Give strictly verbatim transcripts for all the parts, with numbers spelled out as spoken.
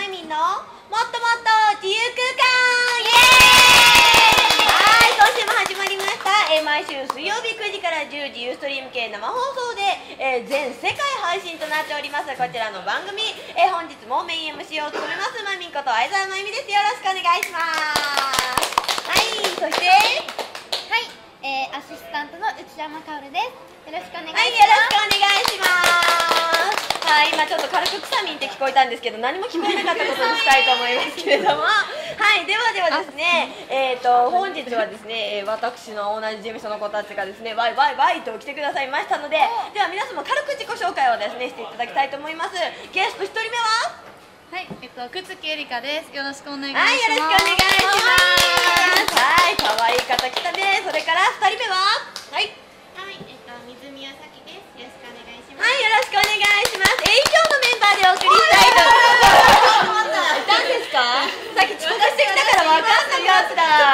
みんのもっともっと自由空間イエーイ。はい、今週も始まりました、えー、毎週水曜日くじからじゅうじユーストリーム系生放送で、えー、全世界配信となっておりますこちらの番組、えー、本日もメイン エムシー を務めますまみんこと相沢まゆみです。よろしくお願いします。はい、そしてはい、えー、アシスタントの内山かおるです。よろしくお願いします。 はい、よろしくお願いします。はい、今ちょっと軽くくさみんって聞こえたんですけど、何も聞こえなかったことにしたいと思いますけれどもはい、ではではですね、えーと本日はですね、えー、私の同じ事務所の子たちがですねワイワイワイと来てくださいましたので、では皆様軽く自己紹介をですねしていただきたいと思います。ゲストひとりめは、 はい、えっと、くつきえりかです。よろしくお願いします。 はい、よろしくお願いします。はい、可愛い方来たね。それからふたりめは、はい、 はい、えっと、水宮咲です。よろしくお願いします。 はい、よろしくお願いします。えー、以上のメンバーでお送りしたいと思います。いたんですか？さっき遅刻してきたから分かんなかった。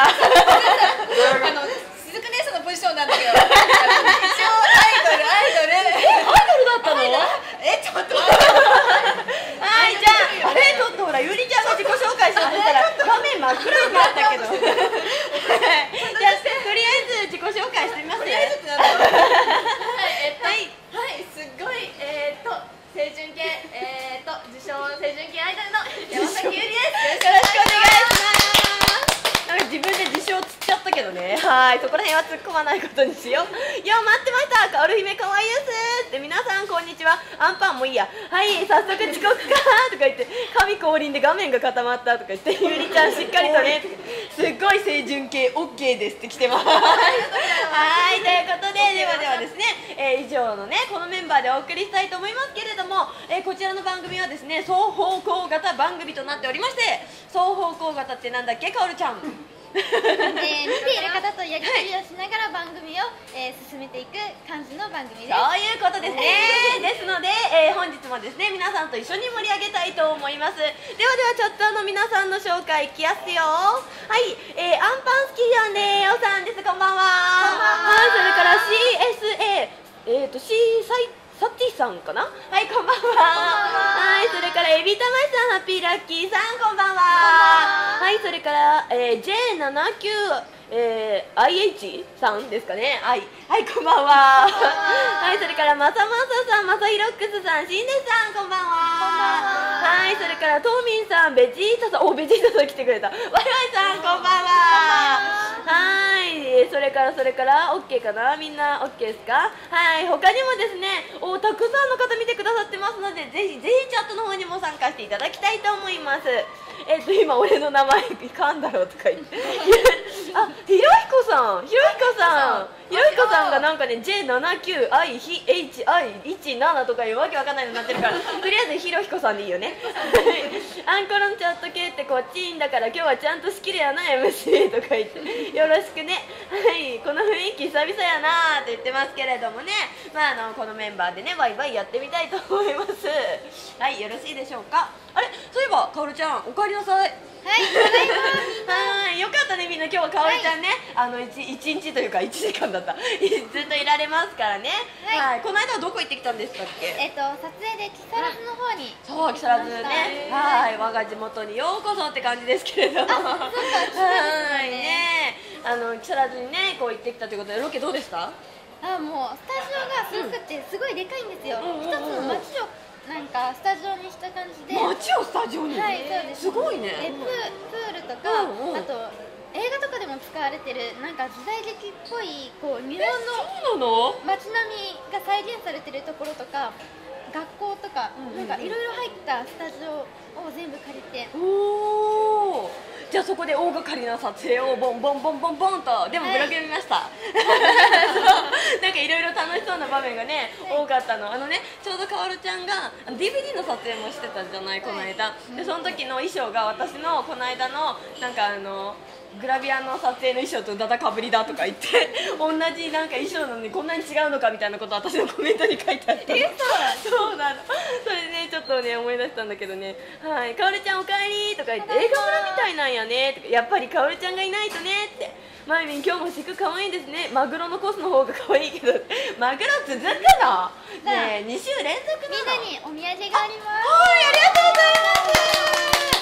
あの、しずく姉さんのポジションなんだけど、一応アイドル、アイドル。 え、アイドルだったの？ え、ちょっと待って。 はい、じゃあ、あれ、ちょっとほら、ゆりちゃんが自己紹介しようとしたら画面真っ暗になったけどじゃあ、とりあえず自己紹介してみますね。 はい、えっと、はい、はい、すっごい、えーっと、清純系、えーっと、自称清純系アイドルの山崎ゆりです。 よろしくお願いします。なんか自分で自称つっちゃったけどね。はい、そこら辺は突っ込まないことにしよう。いや、待ってました。かおる姫かわいいですって。皆さんこんにちは。アンパンもいいや。はい、早速遅刻かとか言って、神降臨で画面が固まったとか言って、ゆりちゃんしっかりとね、すっごい清純系 オーケー ですって来てます。はい、ということで、ではではですね、えー、以上のね、このメンバーでお送りしたいと思いますけれども、えー、こちらの番組はですね、双方向型番組となっておりまして、双方向型ってなんだっけ、かおるちゃん。 えー、見ている方とやり取りをしながら番組を、えー、進めていく感じの番組です。 そういうことですね。ですので、えー、本日もですね皆さんと一緒に盛り上げたいと思います。ではではちょっとあの皆さんの紹介いきやすよ。はい、えー、アンパン好きじゃんねおさんです。こんばんは。はい、それから シーエスエー えっ、ー、と C サイサティさんかな。はい、こんばんは。はい、それからエビたまさん、ハッピーラッキーさん、こんばんは。はい、それから、えー、ジェイななじゅうきゅう、えー、アイエイチ さんですかね。はい、はい、こんばんは。はい、それからまさまささん、まさひろっくすさん、しんねさん、こんばんは。はい、それからトーミンさん、ベジータさん、おベジータさん来てくれた。ワイワイさん、こんばんは。はい、それからそれから OK かな、みんな OK ですか。はい、他にもですね、おたくさんの方見てくださってますので、ぜひぜひチャットの方にも参加していただきたいと思います。えっと今俺の名前噛んだろうとか言ってあ、ひろひこさん、ひろひこさん、ひろひこさんがなんかね ジェイななじゅうきゅうアイエイチアイいちなな とかいうわけわかんないのになってるからとりあえずひろひこさんでいいよねアンコロのチャット系ってこっちいいんだから今日はちゃんと仕切れやな エムシー とか言ってよろしくね。はい、この雰囲気久々やなーって言ってますけれどもね、まああのこのメンバーでねワイワイやってみたいと思います。はい、よろしいでしょうか。あれ、そういえばかおるちゃんお帰りなさい。 はい、ただいま。 はい、よかったね、みんな今日はかおりちゃんね、はい、あの 1, いちにちというかいちじかんだったずっといられますからね。はい、はい、この間はどこ行ってきたんでしたっけ。 えっと撮影で木更津の方に、 そう、木更津ね、はい、我が地元にようこそって感じですけれども、はいね、あの木更津にねこう行ってきたということで、ロケどうでした？ あ、もうスタジオがすごくてすごいでかいんですよ。一つの街をなんかスタジオにした感じで。 街をスタジオに。 はい、そうです。 すごいね。 え、ププールとか、うんうん、あと映画とかでも使われてるなんか時代劇っぽいこう日本の街並みが再現されてるところとか、学校とか、うんうん、なんかいろいろ入ったスタジオを全部借りて。おー。 じゃあそこで大掛かりな撮影をボンボンボンボンボンと、でもブログ見ました、はい、そうなんかいろいろ楽しそうな場面がね、はい、多かったの。あのね、ちょうどかおるちゃんが ディーブイディー の撮影もしてたじゃない、この間、はい、でその時の衣装が私のこの間のなんかあのグラビアの撮影の衣装とダダかぶりだとか言って同じなんか衣装なのにこんなに違うのかみたいなことを私のコメントに書いてあったの。そうなの。それでねちょっとね思い出したんだけどね、はい、かおるちゃんおかえりとか言って、映画村みたいなんやねとか、やっぱりかおるちゃんがいないとねって、まゆみん今日もシク可愛いですね、マグロのコスの方が可愛いけどマグロ続くのねえ、に週連続なの。 みんなにお土産があります。 はい、ありがとうございます。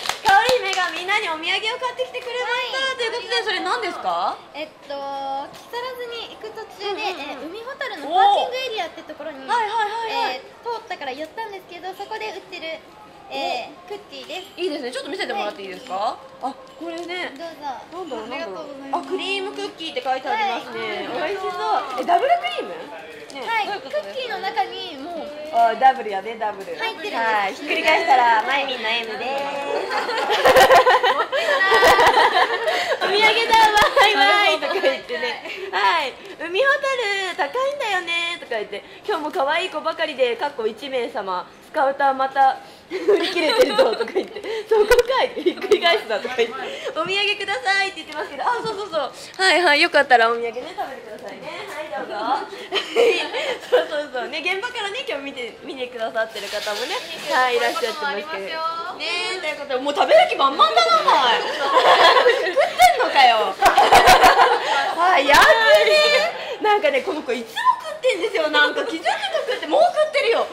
何お土産を買ってきてくれました、ということでそれ何ですか？ えっと木更津に行く途中で、 うんうんうんえー海ほたるのパーキングエリアってところに、 はいはいはいはい、 えー通ったから寄ったんですけど、そこで売ってる、えークッキーです。 いいですね、ちょっと見せてもらっていいですか？あ、これね、 どうぞ。 なんだろうなんだろう、 ああ、クリームクッキーって書いてありますね、 はい美味しそう。え、ダブルクリーム？ね、 はい、 どういうことですクッキーの中にもうあ、ダブルやね、ダブル。 入ってるんです。 はい、ひっくり返したらマイミンの エム でーす。お土産だわいわいとか言ってね、はい、海ホタル高いんだよねとか言って、今日も可愛い子ばかりでかっこいちめいさま、スカウターまた売り切れてるぞとか言って、そこかいってひっくり返すなとか言って、お土産くださいって言ってますけど、あ、そうそうそう、はいはい、よかったらお土産ね食べてくださいね、はいどうぞ。そうそうそうね、現場からね今日見て見てくださってる方もね、はいいらっしゃってますけどね、ということでもう食べる気満々だなお前。食ってんのかよ。はいやつね、なんかねこの子いつも食ってんですよ、なんか気づいて食ってもう食ってるよ。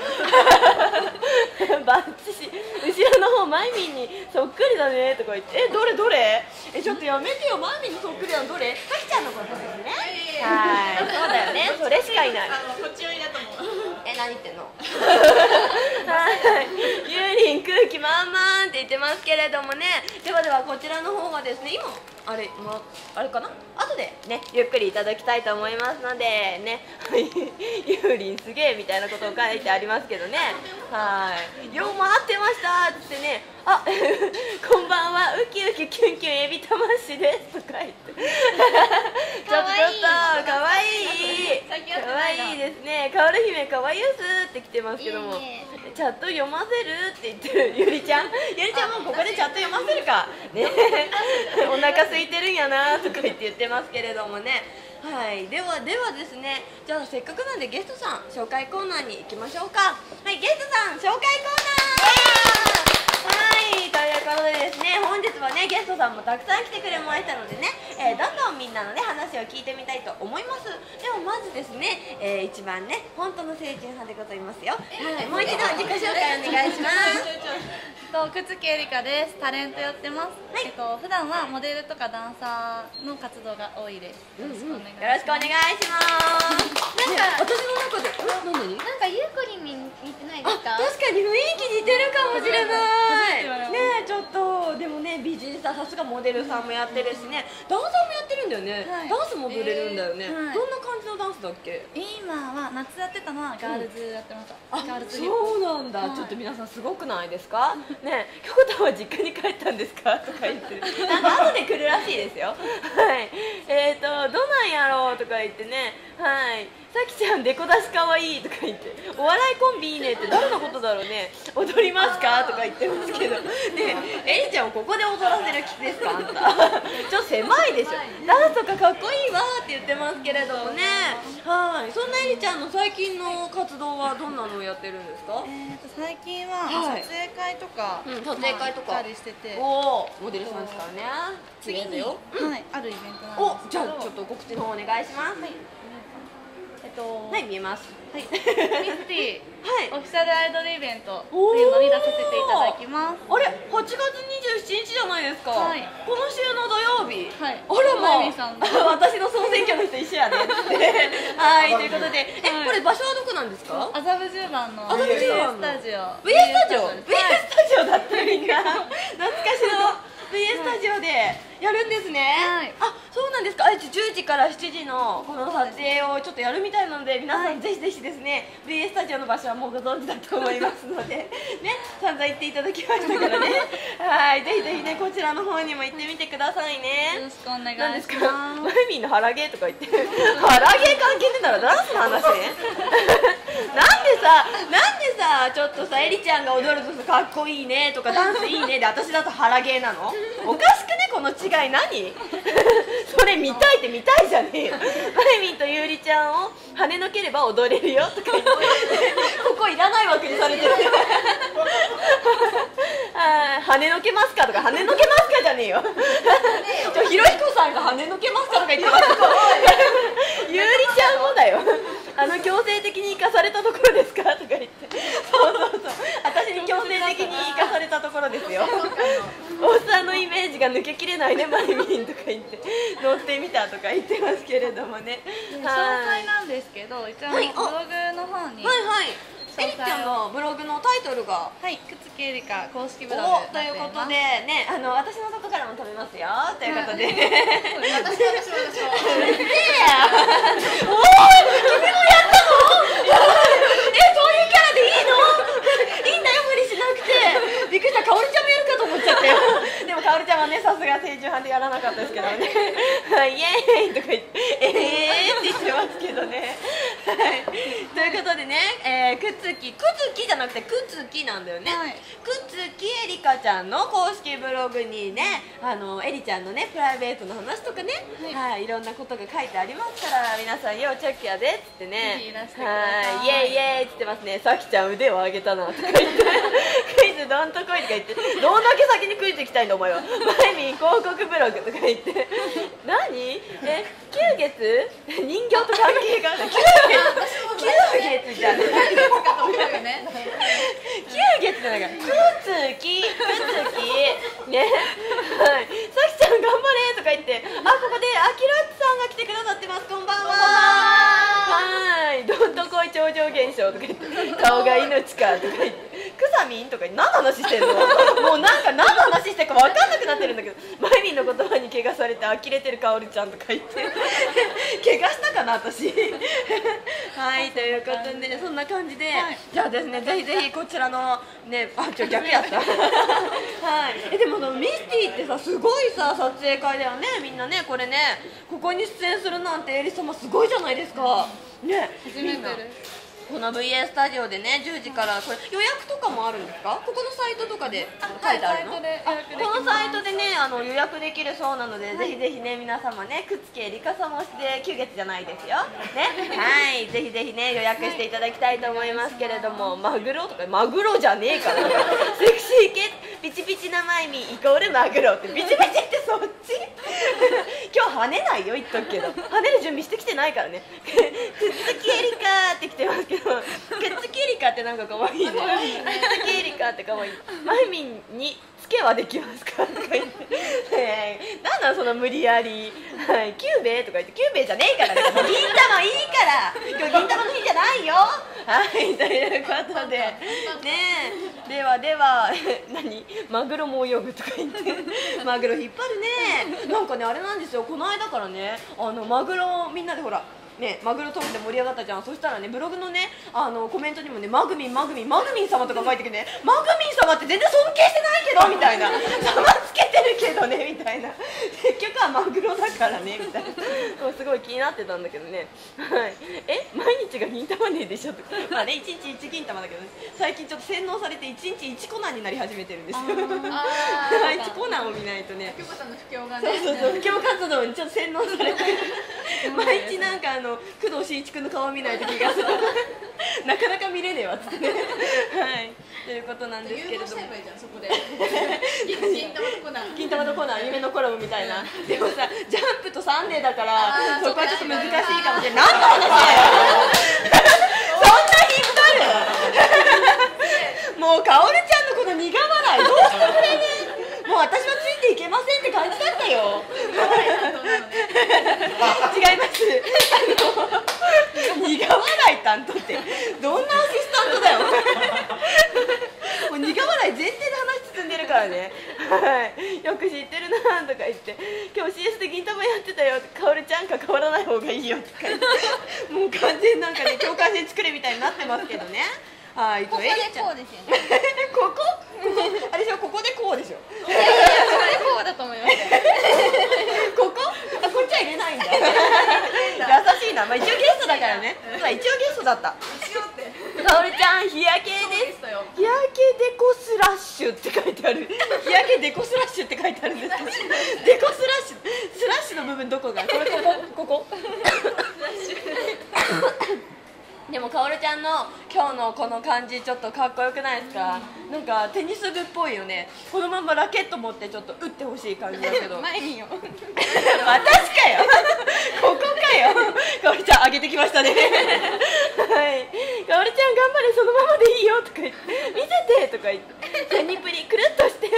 バッチシ、後ろの方マイミンにそっくりだねとか言って、えどれどれ、えちょっとやめてよ、マイミンにそっくりなのどれ、さきちゃんのことですね。はい、そうだよね、それしかいない。 あのこっち寄りだと思う。 え、何言ってんの。はい、ゆうりん空気満々って言ってますけれどもね、ではではこちらの方がですね、今あれ、まあれかな、後でねゆっくりいただきたいと思いますのでね、ゆうりんすげえみたいなことを書いてありますけどね、はい、よう待ってましたってね、あこんばんは、ウキウキキュンキュンエビたましですとか言って、ちょっとちょっとかわいい、かわいいですね、かおる姫かわいいですって来てますけども、チャット読ませるって言ってるゆりちゃん、ゆりちゃんもここでチャット読ませるかね、お腹空いてるんやなとか言って言ってますけれどもね、はい、ではではですね、じゃあせっかくなんでゲストさん紹介コーナーに行きましょうか。はい、ゲストさん紹介コーナー。はい、ということでですね、本日はねゲストさんもたくさん来てくれましたのでね、えー、どんどんみんなのね話を聞いてみたいと思います。でもまずですね、えー、一番ね本当の成人派でございますよ。はい、もう一度自己紹介お願いします。 と久月えりかです。タレントやってます。 はい、 えっと普段はモデルとかダンサーの活動が多いです。 よろしくお願いします。なんか私の中で、うん、何？ なんかゆうこりんに似てないですか？ 確かに雰囲気似てるかもしれない。 ねねえ、ちょっとでもね美人さ、さすがモデルさんもやってるしね、ダンサーもやってるんだよね。 はい、 ダンスも踊れるんだよね。 えーはい、 どんな感じのダンスだっけ？ 今は夏やってたのはガールズやってました。 あ、 ガールズそうなんだ、はい。ちょっと皆さんすごくないですか？ねえ、きょこたんは実家に帰ったんですかとか言ってる。なんか後で来るらしいですよ。はい。えっとどなんやろうとか言ってね。はい。さきちゃんデコ出しかわいいとか言って、お笑いコンビいいねって誰のことだろうね、踊りますかとか言ってますけどね、えりちゃんをここで踊らせる気ですかあんた。ちょっと狭いでしょ、ダンスとかかっこいいわって言ってますけれどもね。はい、そんなえりちゃんの最近の活動はどんなのをやってるんですか？ えーと最近ははい撮影会とか、 うん、撮影会とかまあ行ったりしてて、 おお、モデルさんですからね。 次に、 よ、 はい、あるイベントなんお、 ですけど、 じゃあちょっと告知の方お願いします。はい、 えっと、 はい、見えます。 はい、ミスティはい、 オフィシャルアイドルイベントっていうのに出させていただきます。 あれ、はちがつにじゅうしちにちじゃないですか。 はい、 この週の土曜日。 はい、 あらまあ、 まゆみさんの私の総選挙の人一緒やねって。はい、ということで、え、 はい、 これ場所はどこなんですか？ 麻布十番の麻布十番のブイエー スタジオ。 ブイエー スタジオブブイエー スタジオだったみんな。懐かしの ブイエー スタジオでやるんですね。 はい、 あ、そうなんですか。あ、じゅうじからしちじのこの撮影をちょっとやるみたいなので、皆さんぜひぜひですね、 ブイエー スタジオの場所はもうご存知だと思いますのでね、散々言っていただきましたからね。はい、ぜひぜひねこちらの方にも行ってみてくださいね。 よろしくお願いしなんます。 ですか、マイミンの腹芸とか言って腹芸関係ねえならダンスの話ね。なんでさ、なんでさ、ちょっとさ、えりちゃんが踊るとさかっこいいねとかダンスいいねで、私だと腹芸なの？おかしくねこの違い。何それ見たいって見たいじゃねえよ。マイミンとゆうりちゃんを跳ねのければ踊れるよとか言ってここいらない枠にされてる。あ、跳ねのけますかとか、跳ねのけますかじゃねえよ。ちょ、ひろひこさんが跳ねのけますかとか言ってますけどゆうりちゃんもだよ。あの強制的に生かされたところですかとか言って、そうそうそう、私に強制的に生かされたところですよ。おっさんのイメージが抜けきれないねマリミンとか言って乗ってみたとか言ってますけれどもね。 詳細なんですけど、一応ブログの方にはいはい、エリちゃんのブログのタイトルがはい、くつきえりか公式ブログおということでね、あの私のとこからも飛べますよということで、 私私私私うるせえやおーい君もやったのえ、そういうキャラでいいのいいんだよ、無理しなくて。びっくりした、かおりちゃんもやるかと思っちゃったよ。でもかおりちゃんはね、さすが清純派でやらなかったですけどねイエーイとか言ってえーって言ってますけどねはい、ということでね、えー、くつきくつきじゃなくてくつきなんだよね、はい、くつきえりかちゃんの公式ブログにね、あのえりちゃんのねプライベートの話とかね、はい、はい、いろんなことが書いてありますから、皆さん要チェックやでっつってね、はい、イエイイエイって言ってますね。さきちゃん腕を上げたなとか言ってクイズどんとこいとか言って、どんだけ先にクイズ行きたいんだお前はマイミン広告ブログとか言って何え、きゅうげつ人形と関係があるのきゅうげつじゃねきゅうげつじゃないからくつきくつきね、はい、さきちゃん頑張れとか言って、あ、ここであきらっちさんが来てくださってます。こんばんは。はい、どんとこい超常現象とか言って顔が命かとか言ってくさみんとか何の話してんのもうなんか何の話してるか分かんなくなってるんだけど、マイミンの言葉に怪我されて呆れてるかおるちゃんとか言って怪我したかな私はい、ということでそんな感じで、はい、じゃあですね、ぜひぜひこちらのね、あ、ちょ逆やったはい、えでもミスティってさ、すごいさ撮影会だよね、みんなね、これね、ここに出演するなんてエリ様すごいじゃないですかね。 初めてです。 この ブイエー スタジオでね、じゅうじからこれ予約とかもあるんですか？ここのサイトとかで書いてあるの？このサイトでね、あの予約できるそうなので、はい、ぜひぜひね、皆様ね、くつきえりかさもしてきゅうげつじゃないですよね、はい、ぜひぜひね予約していただきたいと思いますけれども、マグロとかマグロじゃねえからセクシー系ピチピチなマイミイコールマグロって、ピチピチってそっち今日跳ねないよ言っとくけど、跳ねる準備してきてないからねくつきえりかって来てますけど、くつきえりかってなんか可愛いね。くつきえりかって可愛い。マイミンにつけはできますかとか言って、えー、なんなんその無理やり、はい、キューベとか言って、キューベじゃねえからね、もう銀玉いいから今日銀玉の日じゃないよはいということでねえ、ではでは何マグロも泳ぐとか言ってマグロ引っ張るね。なんかね、あれなんですよ、この間からね、あのマグロみんなでほらね、マグロトークで盛り上がったじゃん。そしたらね、ブログのね、あのコメントにもね、マグミンマグミンマグミン様とか書いてきてね、マグミン様って全然尊敬してないけどみたいな、様つけてるけどねみたいな、結局はマグロだからねみたいな、すごい気になってたんだけどね、はい、え毎日が銀玉ねえでしょとか、まあね、いちにちいち銀玉だけど、ね、最近ちょっと洗脳されていちにちいちコナンになり始めてるんですよ。いちコナンを見ないとね、 久保さんの不況がね、 そうそうそう、布教活動にちょっと洗脳されて毎日なんかあの工藤新一君の顔見ないと気がするなかなか見れねえわっつってねはいということなんですけれども、 誘導しちゃえばいいじゃん、そこで銀玉とコナン銀玉とコナン夢のコラボみたいなでもさ、ジャンプとサンデーだからそこはちょっと難しいかもしれない。何の話だよそんな引っ張るもうかおるちゃんのこの苦笑いどうしてくれねもう私はついていけませんって感じだったよ違います、あの苦笑い担当ってどんなアシスタントだよもう苦笑い前提で話進んでるからね、はい、よく知ってるなとか言って、今日 シーエス で銀玉やってたよ、かおるちゃん関わらない方がいいよとか言ってもう完全なんかね境界線作れみたいになってますけどね。はい、 ここでこうですよねここここあれでしょ、ここでこうでしょいやいやいや、これこうだと思いますここあ、こっちは入れないんだ優しいな、まあ、一応ゲストだからね、そうだ、一応ゲストだった。かおるちゃん日焼けです、日焼けデコスラッシュって書いてある日焼けデコスラッシュって書いてあるんですけどデコスラッシュ、スラッシュの部分どこがこれ、ここここでもかおるちゃんの今日のこの感じちょっとかっこよくないですか、うん、なんかテニス部っぽいよね。このままラケット持ってちょっかってほしい感じだけど前見よ私かよここかよかおるちゃん上げてきましたねはいかおるちゃん頑張れそのままでいいよとか言って見せてとか言ってジャニプリくるっとして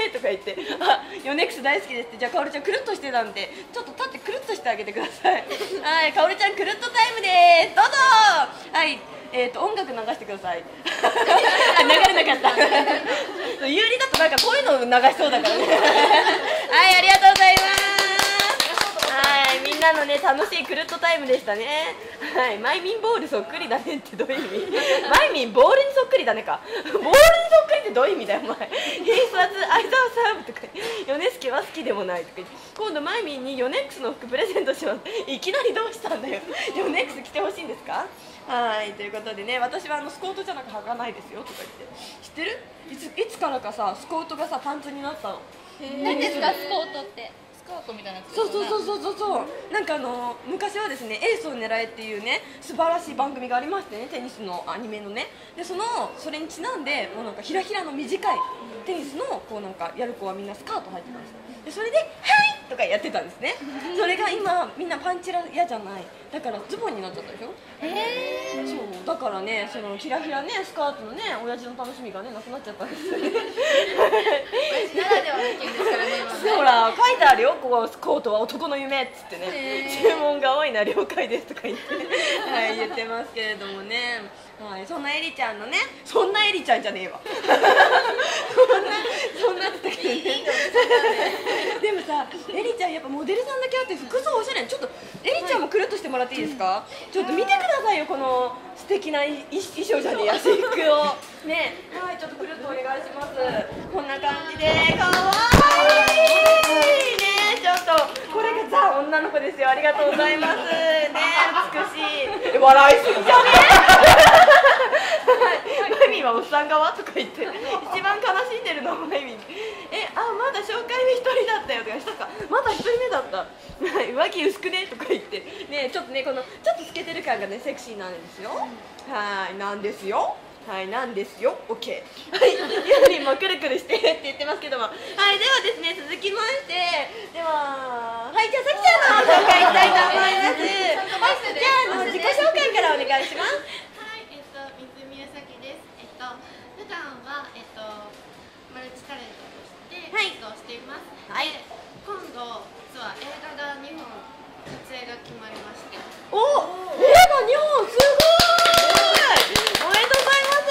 ねとか言って「あヨネックス大好きです」って、じゃあかおるちゃんくるっとしてたんでちょっと立ってくるっとしてあげてください。はい、かおるちゃんくるっとタイムです、どうぞ。はい、えーと音楽流してください。あ、流れなかった有利だとなんかこういうの流しそうだからね。はい、ありがとうございます。はい、みんなのね楽しいくるっとタイムでしたね。はい、マイミンボールそっくりだねってどういう意味？マイミンボールにそっくりだねか。ボールにそっくりってどういう意味だよお前。必殺相沢サーブとかヨネスケは好きでもないとか言って、今度マイミンにヨネックスの服プレゼントします。いきなりどうしたんだよ。ヨネックス着てほしいんですか？はい、ということでね、私はあのスコートじゃなく履かないですよとか言って、知ってる？いついつからかさスコートがさパンツになったの。 何ですかスコートって？ スカートみたいなやつ。 そうそうそうそうそうそう、なんかあの昔はですねエースを狙えっていうね素晴らしい番組がありましてね、テニスのアニメのね、でそのそれにちなんでもうなんかひらひらの短いテニスのこうなんかやる子はみんなスカート履いてたんですよ。でそれで「はい!」とかやってたんですね。それが今みんなパンチラ嫌じゃない、だからズボンになっちゃったでしょ。 へえ。 そうだからね、そのひらひらねスカートのね親父の楽しみがねなくなっちゃったんですよね。 ならではの意見ですからね今ね。 ほら書いてあるよ、ここスコートは男の夢っつってね、注文が多いな了解ですとか言ってね、はい、言ってますけれどもね、はい、そんなエリちゃんのね、そんなエリちゃんじゃねえわ。そんなそんなって言ったけどね。でもさ、エリちゃんやっぱモデルさんだけあって服装おしゃれ。ちょっとエリちゃんもくるっとしてもらっていいですか？ちょっと見てくださいよ、この素敵な衣装じゃねえや、制服をね。はい、ちょっとくるっとお願いします。こんな感じでかわいいね。ちょっとこれがザ女の子ですよ。ありがとうございますね。美しい。笑いすぎじゃねえ。マイミンはおっさん側とか言って一番悲しんでるのはマイミン。え、あ、まだ紹介目一人だったよとかしたか、まだ一人目だった。上着薄くねとか言ってね、ちょっとねこのちょっと透けてる感がねセクシーなんですよ。はい、なんですよ。はい、なんですよ。オッケー。はい、ユーリンもくるくるしてって言ってますけども、はい、ではですね続きまして、でははい、じゃあさきちゃんの紹介したいと思います。はい、じゃああの自己紹介からお願いします。 はい、えっと水宮咲です。えっと普段はえっとマルチタレントとしてはい活動しています。 はいで今度実は映画がにほん撮影が決まりまして。 お、映画にほんすごい。おめでとうございます。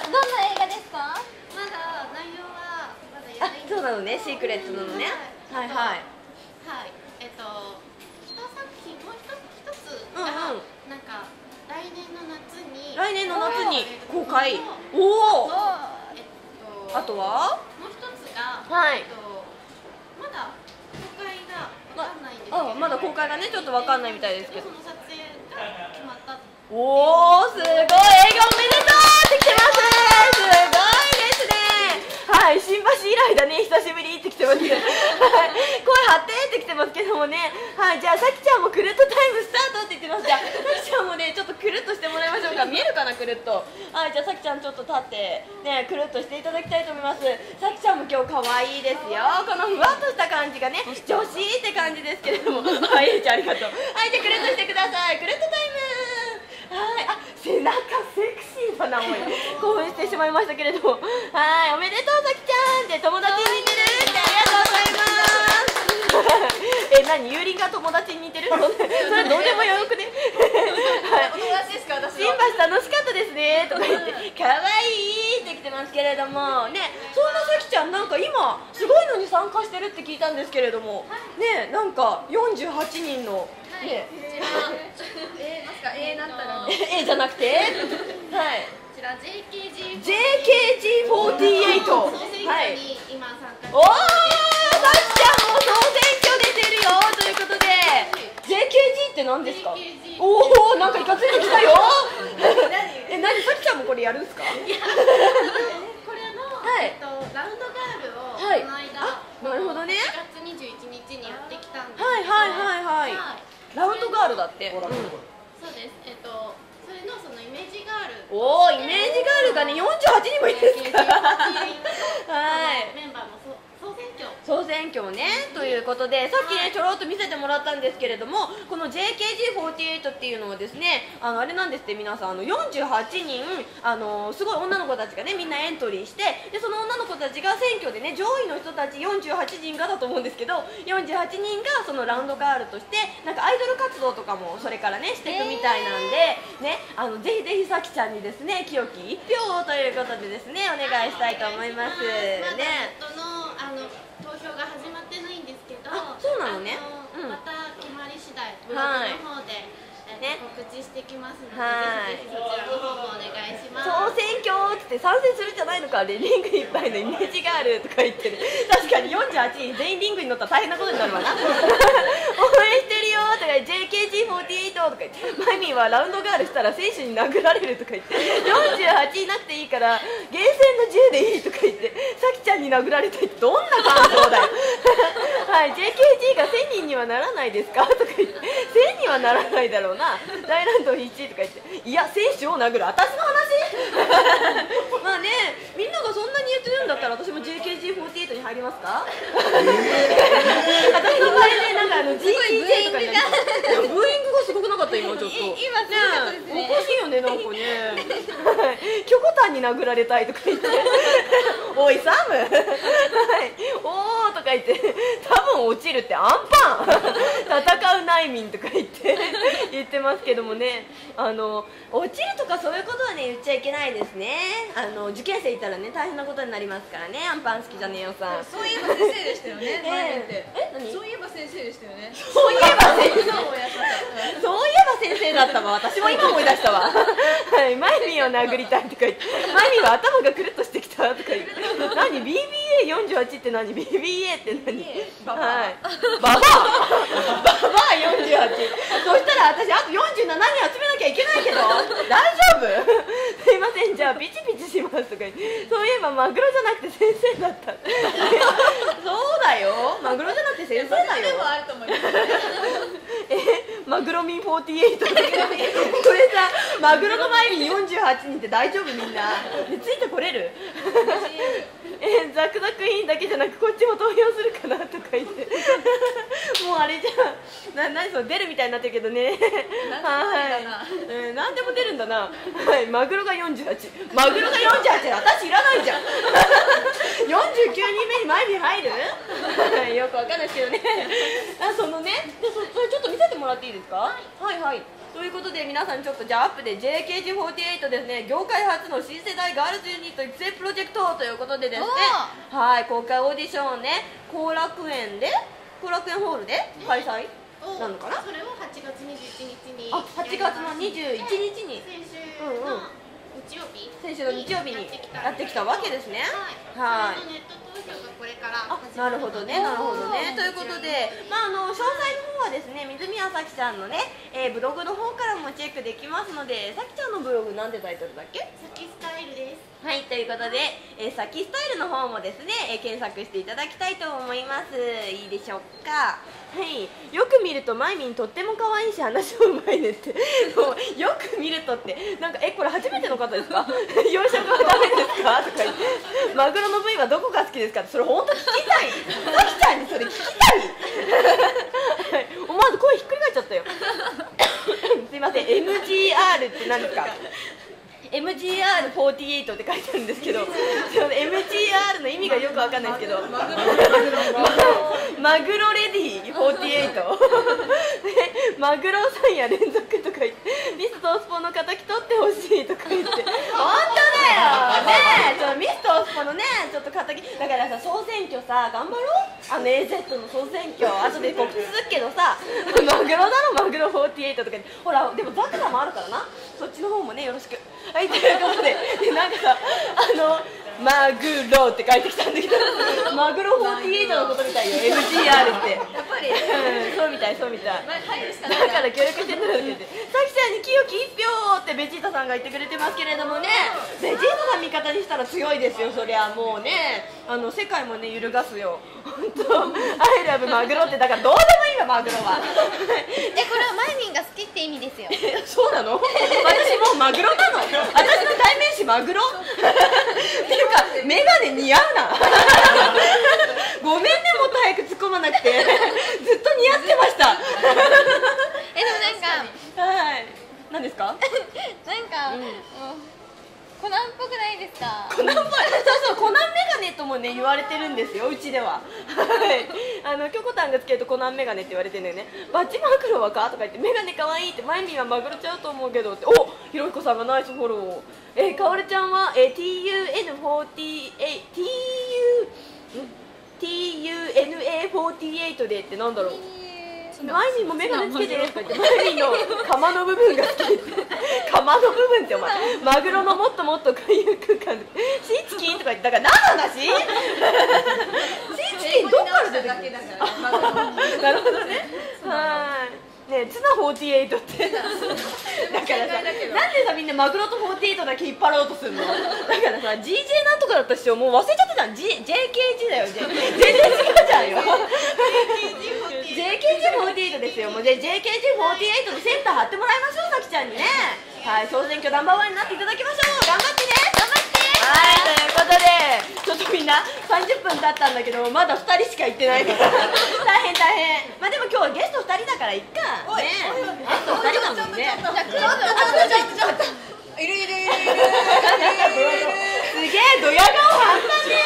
どんな映画ですか？ まだ内容はまだあ、 やないんですけど。 そうなのね、シークレットなのね。はいはい。 はい、えっと一作品もう一つ一つうんが、 うんなんか来年の夏に来年の夏にえっと公開。 とおお。 えっとあとは？ もう一つが、 はいえっとまだ公開がわかんないんですけど、 あ、まだ公開がねちょっとわかんないみたいですけど。 その撮影が決まった。 おお、すごい。映画おめでとうってきてます。すごいですね。はい、新橋以来だね、久しぶりってきてます。はい、声張ってってきてますけどもね。はい、じゃあさきちゃんもくるっとタイムスタートって言ってます。じゃあさきちゃんもねちょっとくるっとしてもらいましょうか。見えるかな、くるっと。はい、じゃあさきちゃんちょっと立ってねくるっとしていただきたいと思います。さきちゃんも今日可愛いですよ。このふわっとした感じがね女子って感じですけれども。はい、えいちゃんありがとう。はい、じゃあくるっとしてください。くるっとタイム。はい、あ、背中セクシーだな、おい。興奮してしまいましたけれども、はい、おめでとうさきちゃんって友達に似てるってありがとうございます。え、何、ユーリンが友達に似てる？それどうでもよくね。はい、 お友達ですか私新の。 橋楽しかったですねとか言って可愛いって来てますけれどもね。そんなさきちゃんなんか今すごいのに参加してるって聞いたんですけれどもね、なんかよんじゅうはちにんのね、 えー、ますか A なったらね。 A じゃなくてはいこちら ジェイケージージェイケージーフォーティーエイト、 総選はい、 挙に今参加しておー、さきちゃんも総選挙出てるよということで ジェイケージー って何ですか？ ジェイケージーおお、なんかいかついの来たよ。え、何、さきちゃんもこれやるんですか？ これの、 はいえっと、ラウンドガールをこはいの間、 あ、なるほどね。 しがつにじゅういちにちにやってきたんですけど、 はいはいはいはいラウンドガールだって、うん、 そうです。えっとそれのそのイメージガール、 おお、イメージガールがねよんじゅうはちにんもいるんですか？はい、 メンバーもそ総選挙総総選挙をねということで、さっきねちょろっと見せてもらったんですけれども、この ジェーケージーフォーティーエイト っていうのはですね、あのあれなんですって、皆さんあのよんじゅうはちにんあのすごい女の子たちがねみんなエントリーして、でその女の子たちが選挙でね上位の人たちよんじゅうはちにんがだと思うんですけど、よんじゅうはちにんがそのラウンドガールとしてなんかアイドル活動とかもそれからねしていくみたいなんで、ね、あのぜひぜひさきちゃんにですね清き一票ということでですねお願いしたいと思います。 まだね、 ネットのあの投票が始まってないんですけど、 あ、そうなのね。 あのうんまた決まり次第ブログの方で、えっとね告知してきますので、 はいぜひぜひそちらの方もお願いします。 総選挙って参戦するんじゃないのか、リングいっぱいのイメージがあるとか言ってる。確かによんじゅうはちにん全員リングに乗ったら大変なことになるわな。応援してるよとか ジェーケージーフォーティーエイト とか言って、マミーはラウンドガールしたら選手に殴られるとか言って、よんじゅうはちいなくていいからゲーセンのじゅうでいいとか言って、さきちゃんに殴られたいってどんな感想だよ。はい、ジェーケージー がせんにんにはならないですかとか言って、せんにんはならないだろうな、大乱闘必至とか言って、いや選手を殴る、私の話。まあね、みんながそんなに言ってるんだったら私も ジェーケージーフォーティーエイト に入りますか。私の場合ね、なんかあの ジーティージェー とかになって、ブーイングがすごくなかった今ちょっと。 今すごかったですね。 おかしいよね、なんかね。キョコタンに殴られたいとか言って、おいサム、はい、おーとか言って、多分落ちるってアンパン、戦うナイミンとか言って言ってますけどもね、あの落ちるとかそういうことはね言っちゃいけないですね。あの受験生いたらね大変なことになりますからね。アンパン好きじゃねえよさん。 そういえば先生でしたよね、前って。 え、何？ そういえば先生でしたよね。 そういえば先生。 そうやってた。 そういえば先生だったわ。私も今思い出したわ。はい、マイミーを殴りたいとか言って、マイミーは頭がくるっとしてきたとか言って、何 ビービーエーよんじゅうはち って何 ビービーエー って何？はい。ババア。ババアよんじゅうはち。そしたら私あとよんじゅうななにん集めなきゃいけないけど、大丈夫？すいません、じゃあピチピチしますとか言って、そういえばマグロじゃなくて先生だった。そうだよ。マグロじゃなくて先生だよ。 でもあると思います。 え、マグロミンフォーティーエイト。これさ、マグロの前によんじゅうはちにんって大丈夫みんな？でついてこれる？え、ザクザクインだけじゃなくこっちも投票するかなとか言って、もうあれじゃん、な、何その出るみたいになってるけどね。はい、えー、何でも出るんだな。はい、マグロがよんじゅうはち、マグロがよんじゅうはち、私いらないじゃん。よんじゅうきゅうにんめに前に入る？よくわかんないですけどね。あ、そのね、でそそれちょっと見せてもらっていいですか？はいはい。ということで皆さんちょっとじゃあアップで ジェーケージーフォーティーエイト ですね、業界初の新世代ガールズユニット育成プロジェクトということでですね、はい、公開オーディションをね後楽園で後楽園ホールで開催なのかな。 それをはちがつにじゅういちにちにあ、はちがつのにじゅういちにちに先週の日曜日先週の日曜日にやってきたわけですね。 はい、 はい。 そのネット投票がこれからあ、 始まるので、 なるほどね、なるほどね。ということで、まあ、あの詳細の方はですね、水宮咲ちゃんのね、えーブログの方からもチェックできますので、咲ちゃんのブログなんてタイトルだっけ？ サキスタイルです。 はい、ということで、えー、サキスタイルの方もですね、えー検索していただきたいと思います。いいでしょうか。はい、よく見るとマイミンとっても可愛いし話もうまいねって。もうよく見るとってなんかえこれ初めての方ですか？養殖はダメですか？とか言って、マグロの部位はどこが好きですかって、それ本当聞きたい。サキちゃんにそれ聞きたい。はい、思わず声ひっくり返っちゃったよ。すいません、 エムジーアール って何ですか？エムジーアールフォーティーエイト って書いてあるんですけど、その エムジーアール の意味がよくわかんないですけど、マグロレディーフォーティーエイト でマグロさんや連続とか言って、ミストオスポの敵取ってほしいとか言って、本当だよねえ、ちょっとミストオスポのねちょっと敵だからさ、総選挙さ頑張ろう。あの エーゼット の総選挙後で告知するけどさ、マグロだろマグロフォーティーエイトとか言って、ほらでもザクザもあるからな、そっちの方もねよろしく。はい、ということで、でなんかさ、あのマグロって書いてきたんだけど、マグロフォーティーエイトのことみたいよ、 エムジーアール って。やっぱり、うん、そうみたいそうみたい。だから協力してくれるって言って、さきちゃんに清き一票ってベジータさんが言ってくれてますけれどもね、ベジータさん味方にしたら強いですよ、そりゃもうね、あの世界もね揺るがすよ、本当。アイラブマグロって、だからどうでもいいわマグロは。 え、これはマイミンが好きって意味ですよ。 そうなの？私もうマグロなの。私の代名詞マグロ。っていうかメガネ似合うな。ごめんね、も早く突っ込まなくてずっと似合ってましたえ、でもなんかはい何ですかなんか、 うんもうコナンっぽくないですか？ コナンっぽい、そうそう、コナンメガネともね言われてるんですよ、うちでは。はい、あのきょこたんがつけるとコナンメガネって言われてるんだよね。バッチマグロはかとか言って、メガネかわいいって、マイミンはマグロちゃうと思うけどって、お、ひろひこさんがナイスフォロー。えー、かおるちゃんは、えー、ティーユーエヌフォーティーエイト ティーユー ティーユーエヌエーフォーティーエイト でってなんだろう。マイミンもメガネつけてるとか言って、マイミンの釜の部分が好きって釜の部分ってお前マグロのもっともっと回復感シーチキンとか言って、だから何の話シーチキンどっから出てくるなるほどね。はいね、ツナフォーティーエイトってだからさ、なんでさみんなマグロとフォーティーエイトだけ引っ張ろうとするの。だからさ ジージェー なんとかだったっしょ、もう忘れちゃってたん。 ジェーケージー だよ。全然違うじゃんよ。ジェーケージーフォーティーエイト ですよ。もう ジェーケージーフォーティーエイト でセンター張ってもらいましょう、さきちゃんにね。はい、総選挙ナンバーワンになっていただきましょう。頑張ってね、頑張って。はい、ということでちょっとみんなさんじゅっぷん経ったんだけどまだふたりしか行ってないから大変大変。まあでも今日はゲストふたりだからいっかね。ゲストふたりだもんね。 いるいるいるいるすげえドヤ顔半端ね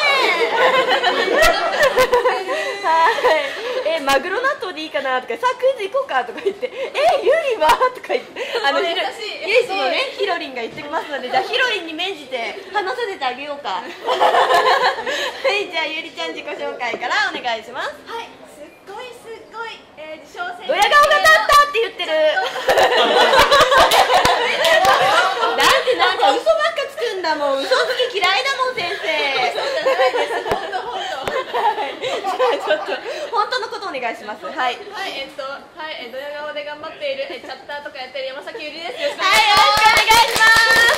はいえマグロ納豆でいいかなとか、さあクイズ行こうかとか言って、えゆりはとか言って、あのゆりそのねひろりんが言ってますので、じゃあひろりんに免じて話させてあげようか。はい、じゃあゆりちゃん自己紹介からお願いします。 はい、すっごいすっごい、えー、受賞選ドヤ顔が立ったって言ってる。なんでなんか嘘ばっかつくんだもん、嘘つき嫌いだもん先生。 本当本当。 ちょっと本当のことお願いします。はい。 はい、えっと、はい、えー、ドヤ顔で頑張っている、えー、チャッターとかやってる山崎ゆりです。よろしくお願いします。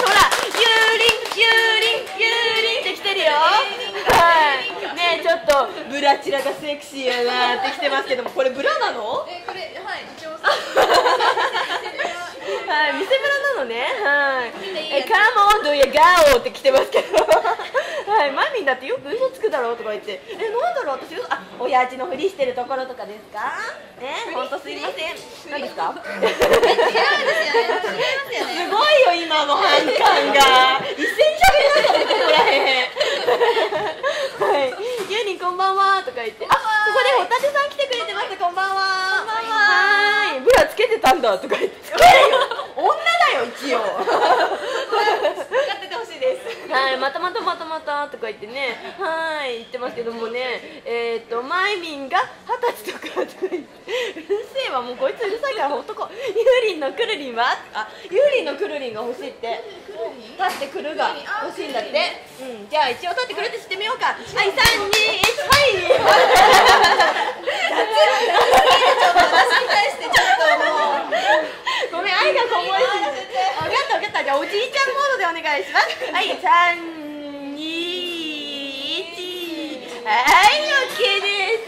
はい、よろしくお願いします。ほら、ゆりん、ゆりん、ゆりんって来てるよ。はい。ね、ちょっとブラチラがセクシーやなって来てますけども、これブラなの？ えー、これ、はい、一応。 はい、見せブラなのね。はい。え、カモンドヤガオって来てますけど。はい、マミンだってよく嘘つくだろうとか言って、え、なんだろう私嘘、あ、親父のふりしてるところとかですか？ね、本当すいません。何ですか？ 違うんですよね。違いますよね。 すごいよ今の反感が。一斉に喋りなさいここらへん。はい、ゆうりんこんばんはとか言って、あ、ここでホタテさん来てくれてます。こんばんは。こんばんは。はい、ブラつけてたんだとか言って。女だよ一応。 使っててほしいです。 はい、またまたまたまたとか言ってね、はい言ってますけどもね、えっとマイミンが二十歳とかとか言って、うるせえわもうこいつうるさいからほっとこ。ゆうりんのくるりんは、あ、ゆうりんのくるりんが欲しいって。立ってくるが欲しいんだって。うん、じゃあ一応立ってくるってしてみようか。はい、さんにいち、はい。ごめん、愛がこぼれすぎて。分かった分かった。じゃあおじいちゃんモードでお願いします。はい、さんにいち、はい、オッケーです。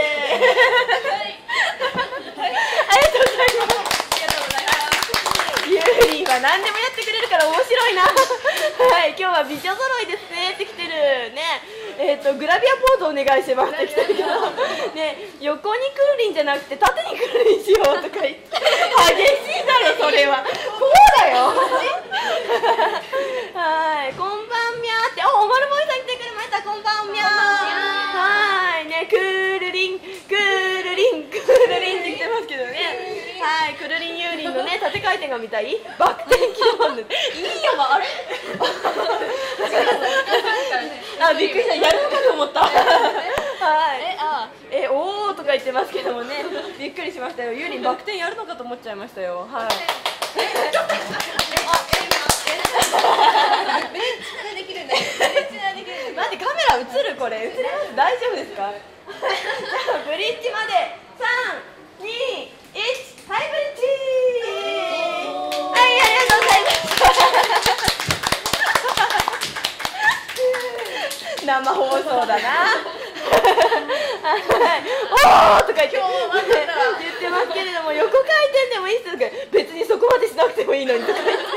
ありがとうございます。ゆうりんは何でもやってくれるから面白いな。はい、今日は美女揃いですねって来てるね。えっ、ー、とグラビアポーズお願いしますって来てるけどね、横にくるりんじゃなくて縦にくるりんしようとか言って、激しいだろそれは。こうだよ。はい、こんばんみゃーって、あ、おまるぼいさん来てくれました。こんばんみゃー。はいね、くるりんくるりんくるりんって来てますけどね。はい、くるりんゆうりんのね縦回転が見たい。バク転機能でいいよ、あれ。あ、びっくりした、やるのかと思った。はい、え、あ、え、おーとか言ってますけどもね、びっくりしましたよ。ゆうりんバク転やるのかと思っちゃいましたよ。はい。待って、カメラ映るこれ、映ります。大丈夫ですか？ブリッジまでさん、に、いち、はい、ブリッジ。はい、ありがとうございました。生放送だな。おーとか言って言ってますけれども、横回転でもいいですけど、別にそこまでしなくてもいいのにとか言って、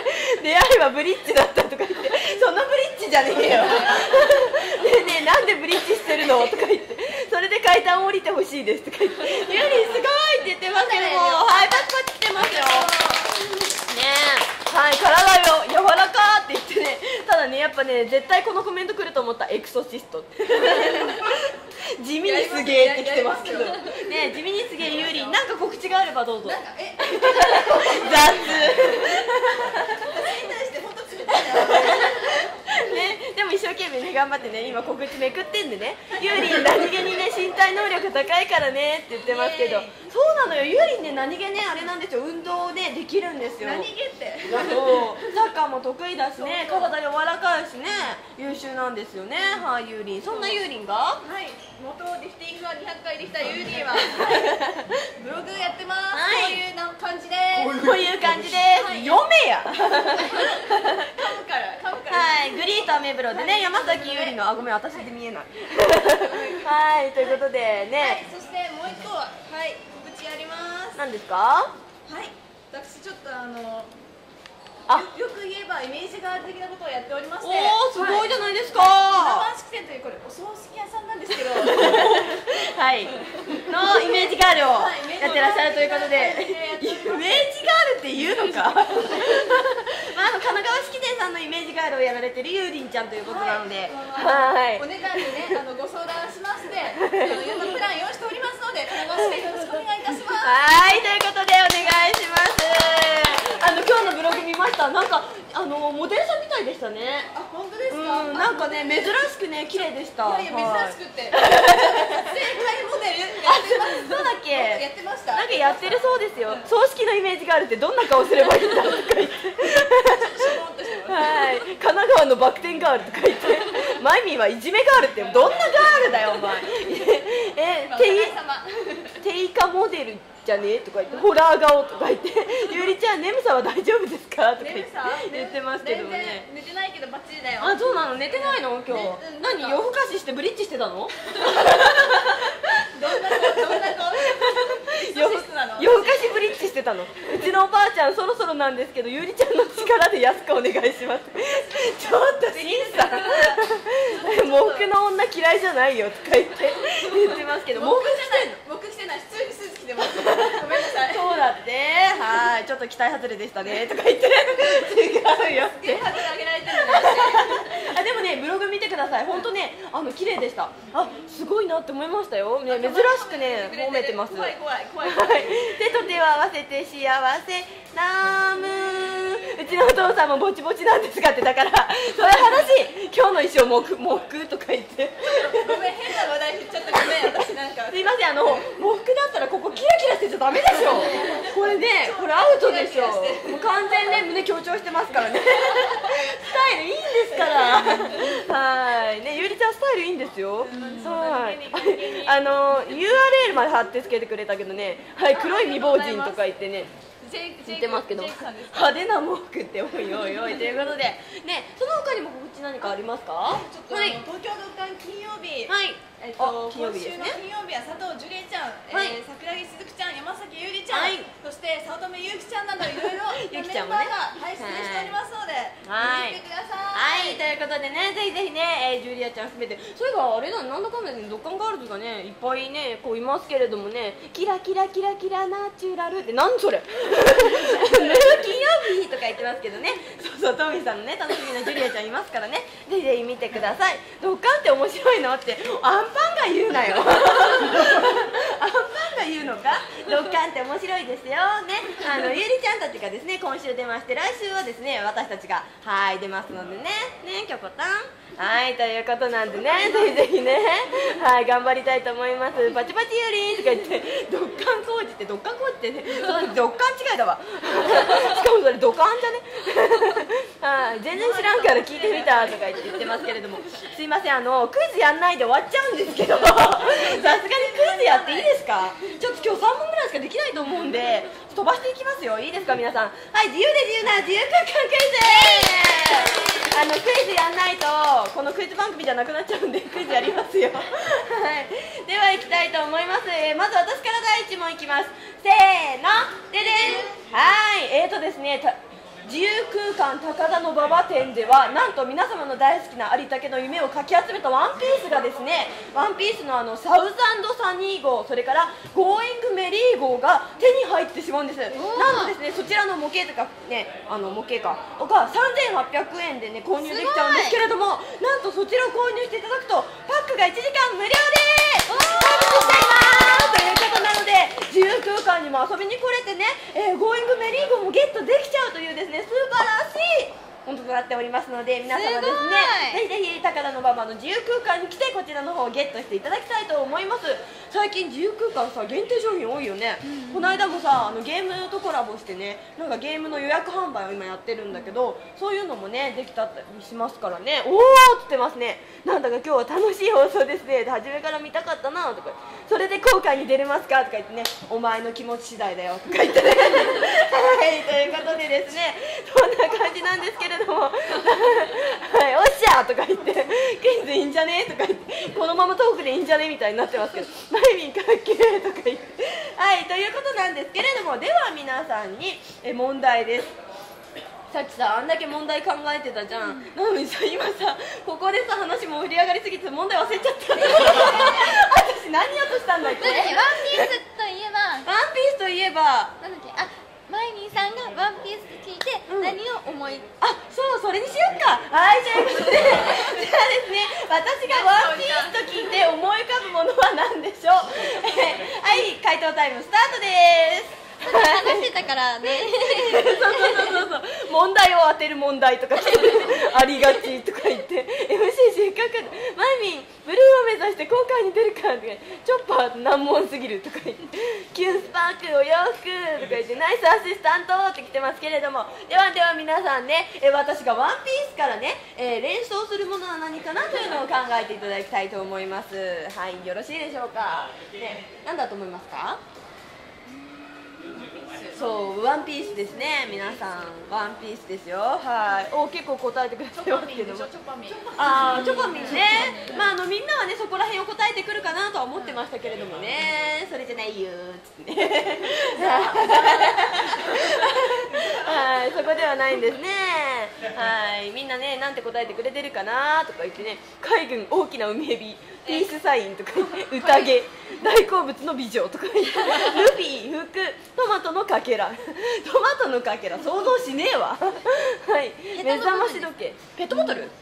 出会いはブリッジだったとか言って、そのブリッジじゃねえよ。ねえねえ、なんでブリッジしてるのとか言って、そそれで階段降りてほしいですとか言ってゆりすごいって言ってますけども、はいパチパチしてますよねえ、はい体を柔らかって言ってね、ただねやっぱね絶対このコメント来ると思った。エクソシストって地味にすげえってきてますけどね、地味にすげえゆりなんか告知があればどうぞ。 なんかえ雑ね、でも一生懸命ね頑張ってね今告知めくってんでね、ゆうりん何気にね身体能力高いからねって言ってますけど、そうなのよ、ゆうりんね何気ねあれなんですよ、運動ねできるんですよ。 何気ってそうサッカーも得意だしね、体柔らかいしね優秀なんですよね。はい、ゆうりん、そんなゆうりんがはい元リフティングはにひゃっかいできたゆうりんはブログやってます、 はい、 こういうな感じでこういう感じです、はい、読めや噛むから噛むからはい、グリーとアメブロでね、山崎ゆうりの、あ、ごめん、私で見えないはい、ということでね、 はい、そしてもう一個は、はい、告知あります。 何ですか？ はい、私ちょっとあのあ、 よく言えばイメージガール的なことをやっておりまして、 おー、すごいじゃないですか。 はい、生式店というこれお葬式屋さんなんですけどはいのイメージガールをやってらっしゃるということで、イメージガールって言うのかまあ、あの神奈川式店さんのイメージガールをやられてるゆうりんちゃんということなので、はい、 お値段でね、あのご相談しまして、あのいろんなプラン用意しておりますので、神奈川式店よろしくお願いいたします。 はい、ということでお願いします。あの今日のブログ見ました。なんかあのモデルさんみたいでしたね。 あ、本当ですか？ うん、なんかね珍しくね綺麗でした。 いやいや珍しくって。撮影会モデルやってます。 そうだっけ？ やってました。 なんかやってるそうですよ。葬式のイメージがあるってどんな顔すればいいんだとか言って。はい。神奈川のバク転ガールとか言って。マイミーはいじめガールってどんなガールだよお前。え、テイテイカモデルじゃねとか言って、ホラー顔とか言って、ゆうりちゃん眠さは大丈夫ですかとか言って言ってますけどもね。 寝てないけどバッチリだよ。 あ、そうなの、寝てないの今日。何、夜更かししてブリッジしてたの？ どんな子どんな子？ 夜更かしブリッジしてたの。うちのおばあちゃんそろそろなんですけど、ゆうりちゃんの力で安くお願いします。ちょっとしんさん、喪服の女嫌いじゃないよとか言って言ってますけど、 喪服してんの？喪服してない、普通にスーツ着てます。ごめんなさい。 そうだって、はい、ちょっと期待外れでしたねとか言って違うよって。 ハードル上げられてるあ、でもね、ブログ見てください。本当ね、あの綺麗でした。あ、すごいなって思いましたよ。ね、珍しくね褒めてます。 怖い怖い怖い。 はい、手と手を合わせて幸せナムー。うちのお父さんもぼちぼちなんですがって、だからそういう話、今日の衣装もくもくとか言って。 ごめん、変な話題振っちゃった。ごめん、私なんか。 すいません、あの喪服だったらここキラキラしてちゃダメでしょ。これね、これアウトでしょ。もう完全ね胸強調してますからね。スタイルいいんですから。はいね、ゆうりちゃんスタイルいいんですよ。はい。あの ユーアールエル まで貼ってつけてくれたけどね、はい、黒い未亡人とか言ってね。言ってますけど、派手な喪服っておいおいおいということでね、その他にも告知何かありますか？ ちょっと、はい、東京ドッカン金曜日、 はい、 えっと金曜日ですね。 今週の金曜日は佐藤樹里ちゃん、 はい、 えー、桜木しずくちゃん、山崎ゆりちゃん、はい、そして早乙女ゆうきちゃんなどいろいろメンバーが配信しておりますので、 はい、 見てくださはい、 い。 ということでね、ぜひぜひね、えー、ジュリアちゃん含めて、それがあれだ、なんだかんだでドッカンガールズがねいっぱいねこういますけれどもね、キラキラキラキラナチュラルってなんそれ金曜日とか言ってますけどね、そうそう、トミーさんのね楽しみなジュリアちゃんいますからね、ぜひぜひ見てください。ドッカンって面白いのってアンパンが言うなよアンパンが言うのか、ドッカンって面白いですよね。あのゆりちゃんたちがですね今週出まして、来週はですね私たちがはい出ますのでね、ね、きょこたんはいということなんでね、ぜひぜひね、はい頑張りたいと思います。パチパチゆりとか言って、ドッカン工事ってドッカン工事ってね、そのドッカン違いだわしかもそれドカンじゃねはい全然知らんから聞いてみたとか言って言ってますけれども、すいません、あのクイズやんないで終わっちゃうんですけどさすがにクイズやっていいですか？ちょっと今日さんぼんぐらいしかできないと思うんで飛ばしていきますよ。いいですか皆さん。はい、自由で自由な自由空間クイズあのクイズやんないとこのクイズ番組じゃなくなっちゃうんでクイズやりますよはい、では行きたいと思います。えー、まず私からだいいち問いきます。せーの、ででん。はい、えーとですねた自由空間高田馬場店ではなんと皆様の大好きな有田家の夢をかき集めたワンピースがですね、ワンピースのあのサウザンドサニー号、それからゴーイングメリー号が手に入ってしまうんです。なんとですね、そちらの模型とかね、あの模型かがさんぜんはっぴゃくえんでね購入できちゃうんですけれども、なんとそちらを購入していただくとパックがいちじかん無料でサービスしちゃいますということなので、自由空間にも遊びに来れてね、えー、ゴーイングメリー号もゲットできちゃうというですね、素晴らしい本当となっておりますので、皆様ですね、ぜひぜひ高田馬場の自由空間に来てこちらの方をゲットしていただきたいと思います。最近自由空間さ限定商品多いよね、うん、この間もさあのゲームとコラボしてね、なんかゲームの予約販売を今やってるんだけど、そういうのもねできたりしますからね。おーっつってますね。なんだか今日は楽しい放送ですね、初めから見たかったなとか、それで後悔に出れますかとか言ってね、お前の気持ち次第だよとか言ってねはいということでですね、そんな感じなんですけれどもはい、おっしゃーとか言ってクイズいいんじゃねとか言ってこのままトークでいいんじゃねみたいになってますけど、マイミンかっけーとか言ってはいということなんですけれども、では皆さんにえ問題です。さっきさあんだけ問題考えてたじゃん、うん、なのにさ今さここでさ話盛り上がりすぎて問題忘れちゃった私何やとしたんだっけ。 ワンピースといえばワンピースといえばなんだっけ、あマイミーさんがワンピース聞いて何を思い、うん、 あそうそれにしよっか。はいということでじゃあですね、私がワンピースと聞いて思い浮かぶものは何でしょうはい回答タイムスタートです。 話してたからねそうそうそうそう問題を当てる問題とかありがちとか言って エムシー せっかくマイミンブルーを目指して公開に出るからとかチョッパー難問すぎるとか言ってキュンスパークお洋服とか言ってナイスアシスタントって来てますけれども、ではでは皆さんね、え私がワンピースからね、えー、連想するものは何かなというのを考えていただきたいと思います。はいよろしいでしょうかね、何だと思いますか。そうワンピースですね、皆さんワンピースですよ。はいお結構答えてくれてますけども、あーチョコミンね、まああのみんなはねそこら辺を答えてくるかなとは思ってましたけれどもね、それじゃないよーっつってねはいそこではないんですね。はいみんなねなんて答えてくれてるかなとか言ってね、海軍大きな海エビピースサインとか言って宴大好物の美女とか言ってルフィ服トマトのかけらトマトのかけら想像しねえわはい目覚まし時計ペットボトル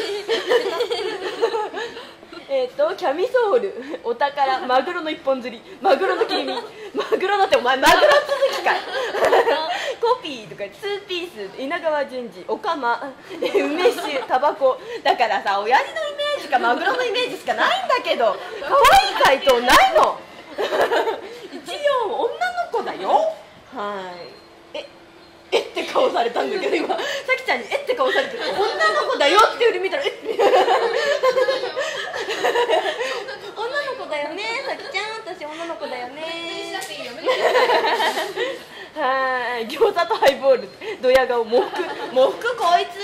えっとキャミソールお宝マグロの一本釣りマグロの切り身マグロだってお前マグロ続きかいコピーとかツーピース稲川淳二おかま梅酒タバコだからさ親父のイメージかマグロのイメージしかないんだけど可愛い回答ないの一応女の子だよ。はいええって顔されたんだけど今さきちゃんにえって顔されて女の子だよってより見たらえって女の子だよねさきちゃん私女の子だよねはい餃子とハイボールドヤ顔喪服喪服こいつ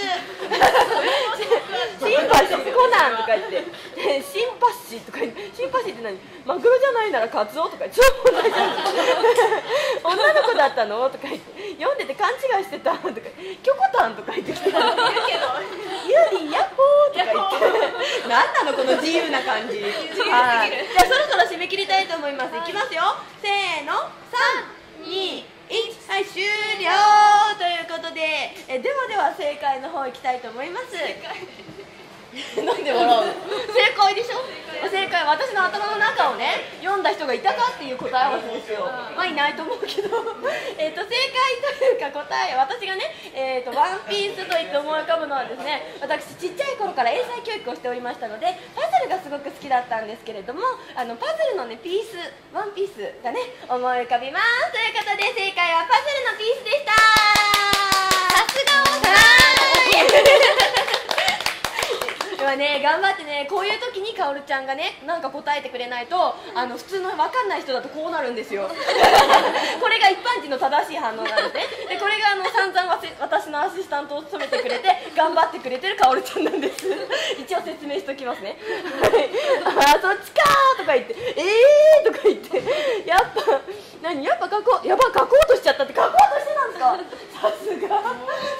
シンパシーコナンとか言ってシンパシーとか言ってシンパシーって何マグロじゃないならカツオとか超同じ女の子だったのとか言って読んでて勘違いしてたとかキョコタンとか言ってきたらユーリンヤッホーとか言って何なのこの自由な感じはいじゃあそろそろ締め切りたいと思います。いきますよせーのさんにいちはい終了ということでえではでは正解の方いきたいと思います。なんで笑うの正解でしょ。正解私の頭の中をね読んだ人がいたかっていう答え合わせですよ。まあいないと思うけどえと正解というか答え私がね、えー、とワンピースといって思い浮かぶのはですね、私ちっちゃい頃から英才教育をしておりましたのでパズルがすごく好きだったんですけれども、あのパズルのねピースワンピースがね思い浮かびますということで正解はパズルのピースでした。さすがおさん今ね頑張ってねこういう時にかおるちゃんがねなんか答えてくれないとあの普通の分かんない人だとこうなるんですよこれが一般人の正しい反応なんですね。でこれがあの散々私のアシスタントを務めてくれて頑張ってくれてるかおるちゃんなんです一応説明しておきますねあーそっちかーとか言ってえーとか言ってやっぱ何やっぱ書こうやば書こうとしちゃったって書こうとしてたんですかさすが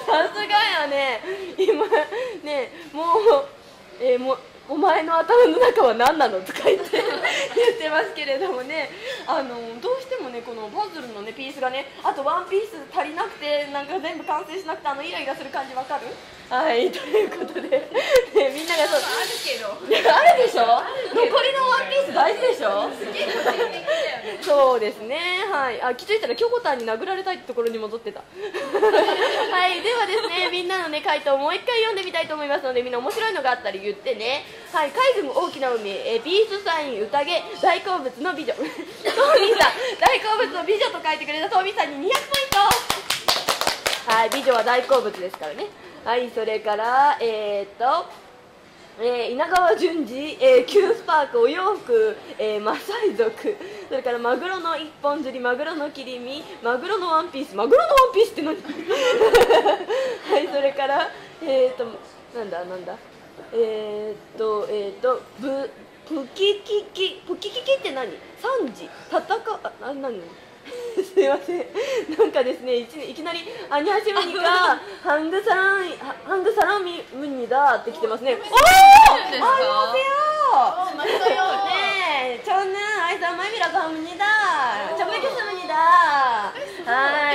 えー、もお前の頭の中は何なのとか言って言ってますけれどもね、あのどうしてもねこのパズルのねピースがね、あとワンピース足りなくてなんか全部完成しなくてあのイライラする感じわかる？はい、ということで、ね、みんながそうあるけどあるでしょ、残りのワンピース大事でしょ。そうですね、はい、あ気づいたらキョコタンに殴られたいってところに戻ってたはい、ではですね、みんなのね回答をもう一回読んでみたいと思いますので、みんな面白いのがあったら言ってね。はい、海軍大きな海、えピースサイン宴、大好物の美女トーミーさん、大好物の美女と書いてくれたトーミーさんににひゃくポイント。はい、美女は大好物ですからね。はい、それからえー、っとえー、稲川淳二、えー、キュースパーク、お洋服、えー、マサイ族、それからマグロの一本釣り、マグロの切り身、マグロのワンピース、マグロのワンピースって何はい、それからえー、っとなんだなんだえー、っとえー、っとブプキキキプキキキって何？三時戦うああ何すいません、なんかですね、いきいきなりアニハシムニカハングサランハングサラミムニだって来てますね。おお、ありますよ。ねえ、저는アイサマイミラガムニだ。ちょめけすむにだ。はい。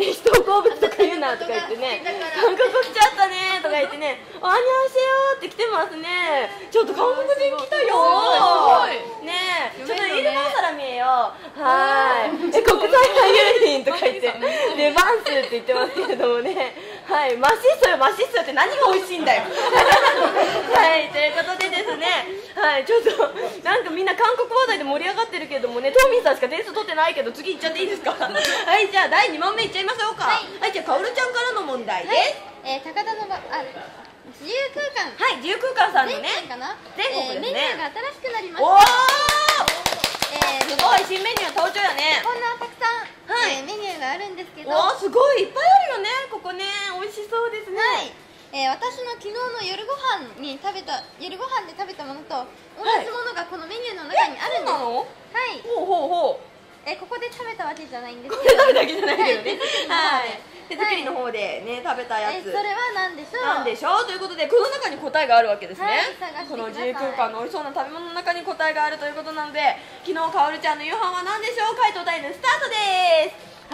人を好物とか言うなとか言ってね、韓国来ちゃったねとか言ってね、アニハセヨって来てますね。ちょっと韓国人来たよ。ねえ、ちょっとイルマサラミエよ。はい。え、国際派郵便とか言って、レバンスって言ってますけれどもね、はい、マシッソよ、マシッソって何が美味しいんだよ。はい、ということでですね、はい、ちょっと、なんかみんな韓国話題で盛り上がってるけどもね、トーミンさんしか点数取ってないけど、次行っちゃっていいですか。はい、じゃあだいに問目いっちゃいましょうか。はい、はい、じゃあ、かおるちゃんからの問題です。はい、 えー、高田のば、あ、自由空間。 はい、自由空間さんのね、 全国かな、 全国ですね、 えー、メニューが新しくなりました。 おー、 えー、 すごい、新メニュー登場やね。 こんなたくさん、 はい、 えー、メニューがあるんですけど、 おー、すごいいっぱいあるよね、ここね、美味しそうですね。 はい、えー、私の昨日の夜ご飯に食べた夜ご飯で食べたものと同じものがこのメニューの中にあるんです。 はい、そうなの？ はい。 ほうほうほう。 えー、ここで食べたわけじゃないんですこけど。 れ食べたわけじゃないけどね。はい。手作りのはい、 方でね、食べたやつ。 えー、それは何でしょう。 なんでしょうということで、この中に答えがあるわけですね。 はい、探してください。 この自由空間の美味しそうな食べ物の中に答えがあるということなので、昨日かおるちゃんの夕飯は何でしょう。回答タイムスタートです。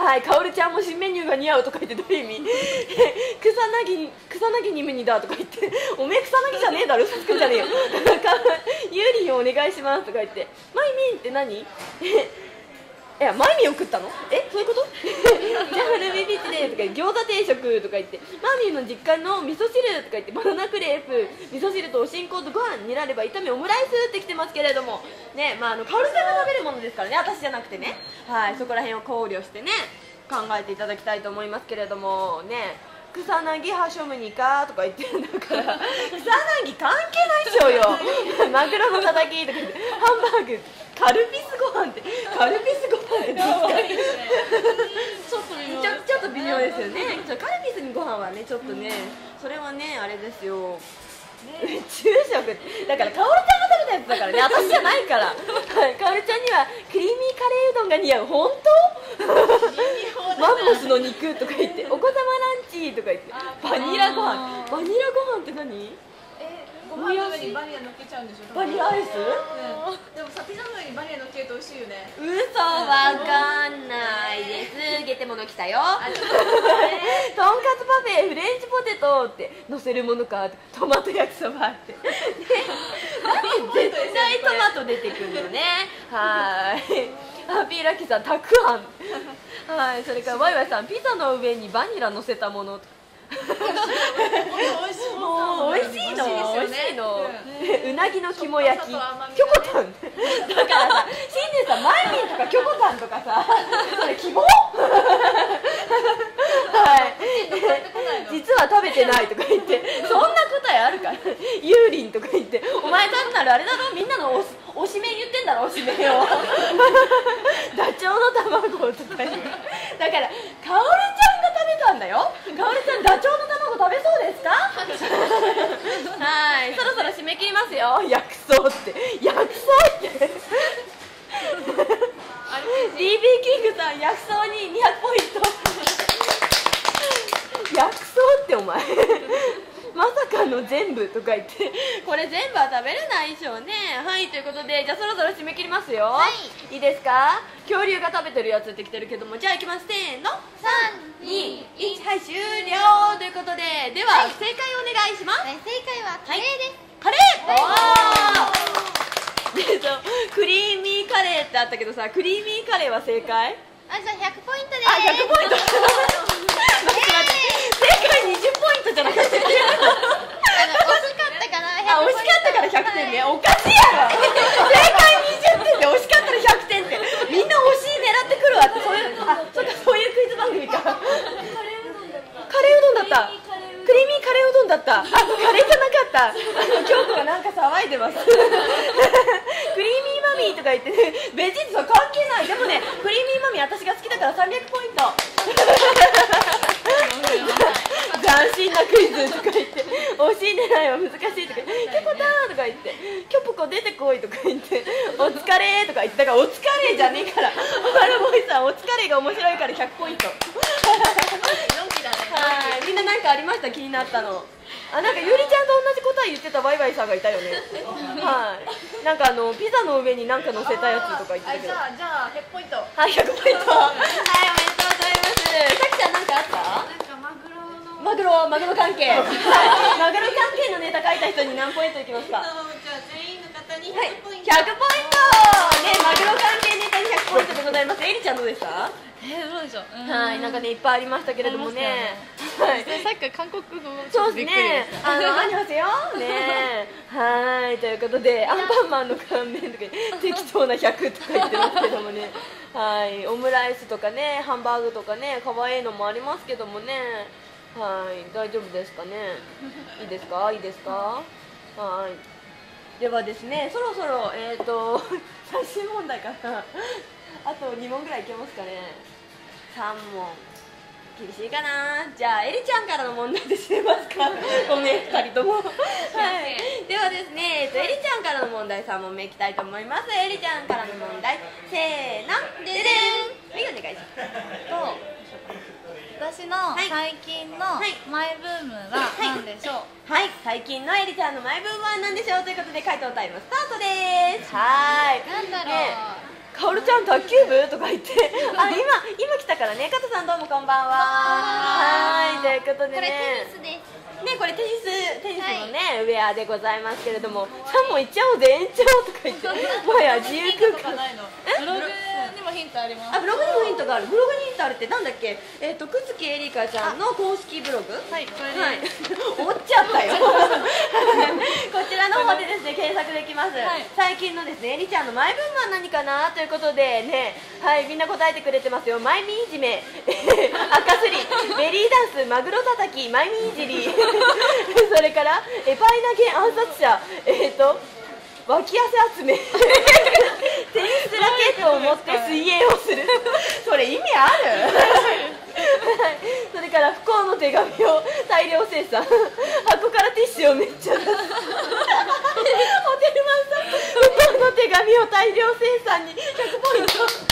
はい、かおるちゃんも新メニューが似合うとか言ってどういう意味？草薙草薙にムニだとか言って、おめえ草薙じゃねえだろ、嘘つくんじゃねえよ。ユーリンをお願いしますとか言って、マイミンって何？いや、マイミンを食ったの？え、そういうこと？じゃあ、ルビビッチでとか餃子定食とか言って、マミーの実家の味噌汁とか言って、バナナクレープ、味噌汁とお新香とご飯にられば炒めオムライスってきてますけれどもね、まあ、あのかおるちゃんが食べるものですからね、私じゃなくてね、はい、そこら辺を考慮してね考えていただきたいと思いますけれどもね。草薙はしょむにかとか言ってるんだから、草薙関係ないでしょうよ。マグロのたたきとか言って、ハンバーグカルピスご飯って、カルピスご飯ってちょっと微妙、ちょちょっと微妙ですよね。カルピスにご飯はね、ちょっとね、それはね、あれですよ。宇宙食だから、かおるちゃんが食べたやつだからね、私じゃないから。かおるちゃんにはクリーミーカレーうどんが似合う。本当？マンモスの肉とか言って、お子様ランチとか言って、バニラご飯。バニラご飯って何？ ご飯の上にバニラ乗っけちゃうんでしょ。 バニラアイス？ でもさ、ピザの上にバニラ乗っけると美味しいよね。 嘘、わかんないです。ゲテモノ来たよ。とんかつパフェ、フレンチポテトって乗せるものか、トマト焼きそばって。絶対トマト出てくるのね。はい。ハッピーラッキーさん、たくあん。はい、それからワイワイさん、ピザの上にバニラ乗せたもの。美味しいの、美味しいの。うなぎの肝焼き、キョコタン。だからさ、しんねさん、マイミンとかキョコタンとかさ、それ希望？はい。実は食べてないとか言って、そんな答えあるから。ユーリンとか言って、お前単なるあれだろ、みんなのおしめ言ってんだろ、おしめを。ダチョウの卵とか言って。だから、かおるちゃんが食べたんだよ。かおるちゃん、ダチョウの卵食べそうですか？はい、そろそろ締め切りますよ。薬草って薬草って ディービー キングさん、薬草ににひゃくポイント。薬草ってお前まさかの全部とか言ってこれ全部は食べれないでしょうね。はい、ということでじゃあそろそろ締め切りますよ。はい、いいですか。恐竜が食べてるやつってきてるけども、じゃあいきます。せーの、さんにいち、はい終了ということで、では、はい、正解お願いします。 はい、正解はカレーです。 カレー、でそうクリーミーカレーってあったけどさ、クリーミーカレーは正解？ あ、じゃあひゃくポイントです。 あ、ひゃくポイント待って待って、正解にじゅっポイントじゃなかったっけ？ あの惜しかったからひゃくポイント。 あ、惜しかったからひゃくてんね、はい、おかしいやろ正解にじゅってんで惜しかったらひゃくてんってみんな惜しい狙ってくるわって、そういう、あ、そっか、そういうクイズ番組か。カレーうどんだった。カレーうどんだった。クリーミーカレーうどんだった。あ、カレーじゃなかった。京子がなんか騒いでます。クリーミーマミーとか言ってね、別にさ関係ない。でもね、クリーミーマミー私が好きだからさんびゃくポイント。斬新なクイズとか言って、惜しい狙いは難しいとか言って、キョコターとか言って、キョプコ出てこいとか言って、お疲れとか言って、だからお疲れじゃねえから、マルボイさんお疲れが面白いからひゃくポイント。はい、みんな何かありました？気になったの。あ、なんかゆりちゃんと同じ答え言ってたバイバイさんがいたよね。はい、なんかあのピザの上に何か乗せたやつとか言ってたけど。 じゃあじゃあひゃくポイント。 はい、ひゃくポイント。はい、おめでとうございます。さきちゃん何かあった？ なんかマグロのマグロ、マグロ関係。はい、マグロ関係のネタ書いた人に何ポイントいきますか？ じゃあ全員の方にひゃくポイント。 ひゃくポイント。ね、マグロ関係ネタにひゃくポイントでございます。えりちゃんどうでした？ えー、どうでしょう。 はい、なんかねいっぱいありましたけれどもね。はい、 さっきから韓国語そうですね。あの、ありますよ。ね。はい、ということで、アンパンマンの顔面とか適当なひゃくとか言ってますけどもね。はい、オムライスとかね、ハンバーグとかね、可愛いのもありますけどもね。はい、大丈夫ですかね。いいですか、いいですか。はい。ではですね、そろそろ、えっと、最終問題かな。あとに問ぐらいいけますかね。さん問。厳しいかな。じゃあエリちゃんからの問題で締めますか。ごめんふたりとも。はい。ではですね、えっとエリちゃんからの問題さん問目いきたいと思います。エリちゃんからの問題、せーの、ででん。はい、お願いします。 私の最近のマイブームは何でしょう？ はい、最近のエリちゃんのマイブームは何でしょうということで回答タイムスタートです。はい。 なんだろう。 ね、かおるちゃん卓球部とか言ってあ、今今来たからね。加藤さんどうもこんばんは。はい、ということでね、 これテニスですね、これテニステニスのね、はい、ウェアでございますけれども、さん問いっちゃおうぜ延長とか言ってもはや自由空間。 ブログにもヒントあります。 あ、ブログにもヒントがある。ブログにヒントあるってなんだっけ？えっと久月エリカちゃんの公式ブログ。 はい、これで、 はい、折っちゃったよ。こちらの方でですね検索できます。はい、最近のですねエリちゃんのマイブームは何かなということでね、はい、みんな答えてくれてますよ。マイミいじめ、赤すり、ベリーダンス、マグロたたき、マイミいじり。それからえパイ投げ暗殺者、えっ、ー、と脇汗集め、テニスラケットを持って水泳をする。それ意味ある？それから不幸の手紙を大量生産、箱からティッシュをめっちゃ出す。ホテルマンさん、不幸の手紙を大量生産にひゃくポイント。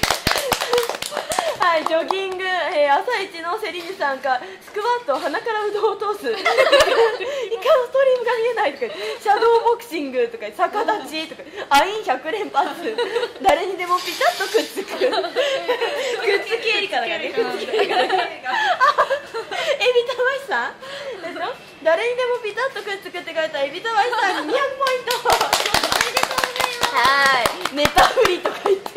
はい、ジョギング、えー、朝一のセリニさんかスクワット、鼻からうどんを通す、イカのストリームが見えないとか、シャドーボクシングとか、逆立ちとか、アインひゃく連発、誰にでもピタッとくっつく、くっつきエリカだからね、くっつきエリカだから、エビタワイさんでしょ、誰にでもピタッとくっつくって書いたエビタワイさんににひゃくポイント。おめでとうございます。はい、ネタフリとか言って。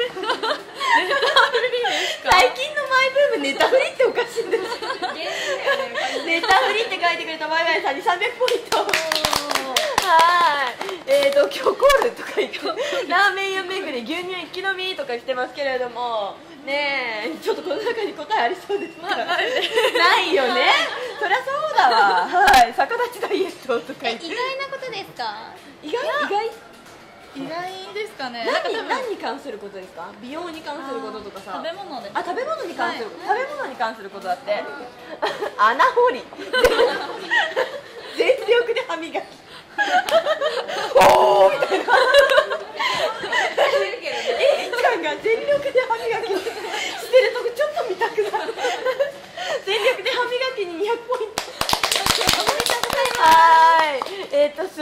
最近のマイブームネタフリっておかしいんですよ。ネタフリって書いてくれたバイバイさんにさんびゃくポイント。はい、えーとキョコールとか言ってラーメン屋巡り、牛乳一気飲みとかしてますけれどもねえ、ちょっとこの中に答えありそうですか？ないよね。そりゃそうだわ。はい、逆立ちダイエットとか言って。 意外なことですか？ 意外意外意外ですかね。 何, 何に関することですか？美容に関することとかさ。 食べ物で。 あ、食べ物に関する、はい、食べ物に関することだって。穴掘り。全力で歯磨き。おーみたいな。エリちゃんが全力で歯磨きしてるとこちょっと見たくなる。全力で歯磨きににひゃくポイント。おめでとうございます。は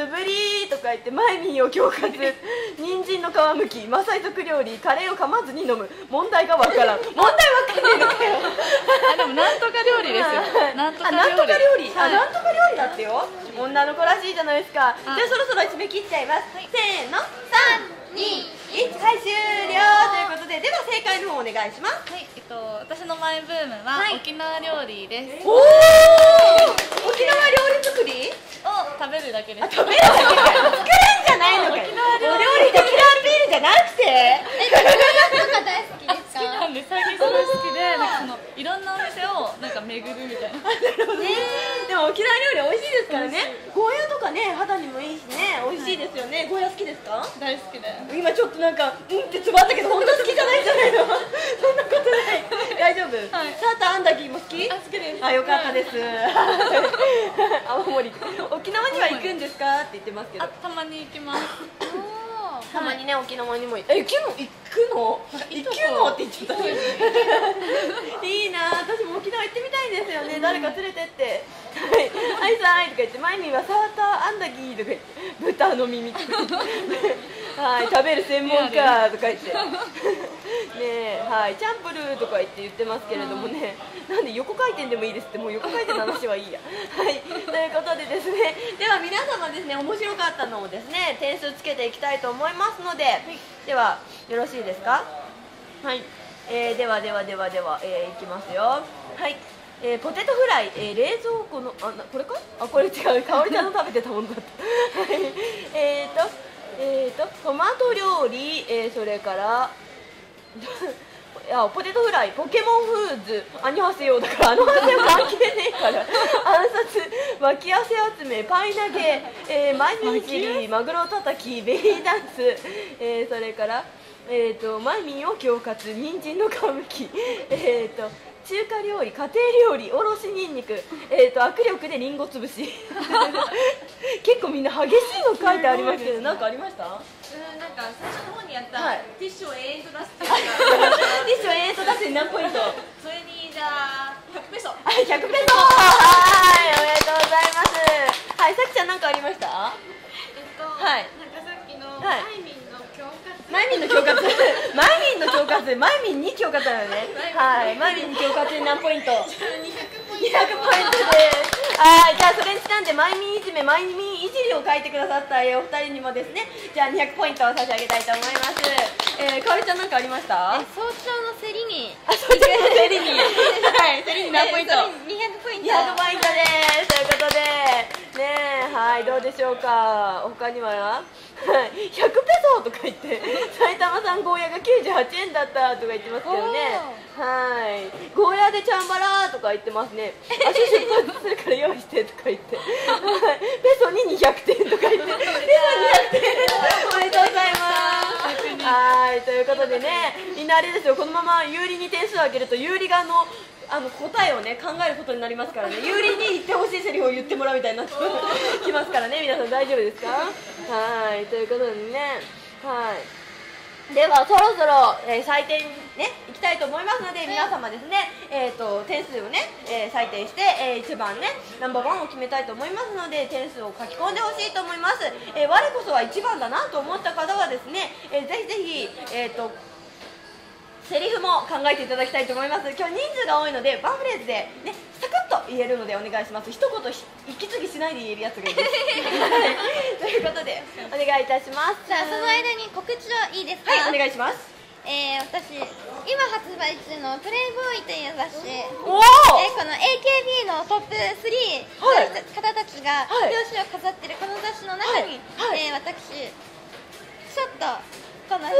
ぶりとか言ってマイミンを恐喝人参の皮むきマサイ族料理カレーを噛まずに飲む問題がわからん問題わかんねえのかよあでもなんとか料理ですよなんとかあなんとか料理、 はいあなんとか料理だってよ女の子らしいじゃないですか。じゃあそろそろ締め切っちゃいます、せーのさんにいちはい終了ということででは正解の方お願いします。 はい、えっと、私のマイブームははい沖縄料理です、 おお沖縄料理作りを食べるだけです。 食べるだけかよ作るんじゃないのかよお料理でキラーピールじゃなくてえどれとか大好きですか？ なんで最近すごい好きで、なんかそのいろんなお店をなんか巡るみたいな。 でも沖縄料理美味しいですからね。ゴーヤとかね肌にもいいしね美味しいですよね。ゴーヤ好きですか？ 大好きで。 今ちょっとなんかうんってつばったけど本当好きじゃないんじゃないの？そんなことない。大丈夫？ はいサーターアンダギーも好き？ あ、好きです。 あよかったです。青森沖縄には行くんですかって言ってますけどあ、。たまに行きます。 たまにね沖縄にもえ行くの行くの行くのって言っちゃった。いいな私も沖縄行ってみたいんですよね。誰か連れてってはいはいさーいとか言ってマイミーはサーターアンダギーとか言って豚の耳とか言ってはい食べる専門家とか言ってねえはいチャンプルーとか言って言ってますけれどもねなんで横回転でもいいですってもう横回転の話はいいやはいということでですねでは皆様ですね面白かったのをですね点数つけていきたいと思いますので、ではよろしいですか。はい、えー、ではではではでは、えー、いきますよ。はい、えー、ポテトフライ、えー、冷蔵庫のあなこれかあこれ違うかおりちゃんの食べてたものだったはいえーとえーとトマト料理、えー、それからいやポテトフライポケモンフーズアニハセヨだからあのハセヨ関係ねえから暗殺脇汗集めパイ投げ、えー、マイミンチリマグロたたきベリーダンス、えー、それからえーとマイミンを恐喝人参の皮むきえーと中華料理、家庭料理、おろしにんにく、えー、と握力でりんごつぶし結構みんな激しいの書いてありますけど何かありました？ うん、なんか最初の方にやった、 はいティッシュを永遠と出すっていうティッシュを永遠と出すに何ポイント？ それにじゃあひゃくペソ。 はい、ひゃくペソはいおめでとうございますはい、さきちゃん何かありました？ えっと、 はいなんかさっきのはいマイミンの恐喝マイミンの恐喝マイミンの恐喝マイミンに恐喝なのねはい、マイミンに恐喝に何ポイント？ にひゃくポインにひゃくポイントですはい、じゃあそれにちなんでマイミンいじめ、マイミンいじりを書いてくださったえーお二人にもですねじゃあにひゃくポイントを差し上げたいと思いますえー、かおりちゃん何かありました？ え早朝の競りにあ、そうですね、セリにはい、セリに何ポイント？ にひゃくポイントにひゃくポイントですということでねえ、はい、どうでしょうか他にははいひゃくペソとか言って埼玉産ゴーヤがきゅうじゅうはちえんだったとか言ってますけどねはいゴーヤでチャンバラとか言ってますね足出発するから用意してとか言ってはいペソににひゃくてんとか言ってペソにひゃくてんおめでとうございますはいということでねみんなあれですよこのまま有利に点数を上げると有利側のあの答えをね考えることになりますからね有利に言ってほしいセリフを言ってもらうみたいになってきますからね皆さん大丈夫ですかはいということでねはいではそろそろ、えー、採点ねいきたいと思いますので皆様ですね、えー、と点数をね、えー、採点して、えー、いちばんねナンバーワンを決めたいと思いますので点数を書き込んでほしいと思います、えー、我こそはいちばんだなと思った方はですね、えー、ぜひぜひえっ、とセリフも考えていただきたいと思います。今日人数が多いのでワンフレーズでねサクッと言えるのでお願いします。一言息継ぎしないで言えるやつがいいですということでお願いいたします。 じゃあその間に告知はいいですか？ はいお願いします。 えー、私今発売中のプレイボーイという雑誌おおえーこの エーケービー のトップスリーはいの方たちがはい表紙を飾ってるこの雑誌の中に、 はいはいえー私ちょっとこのすご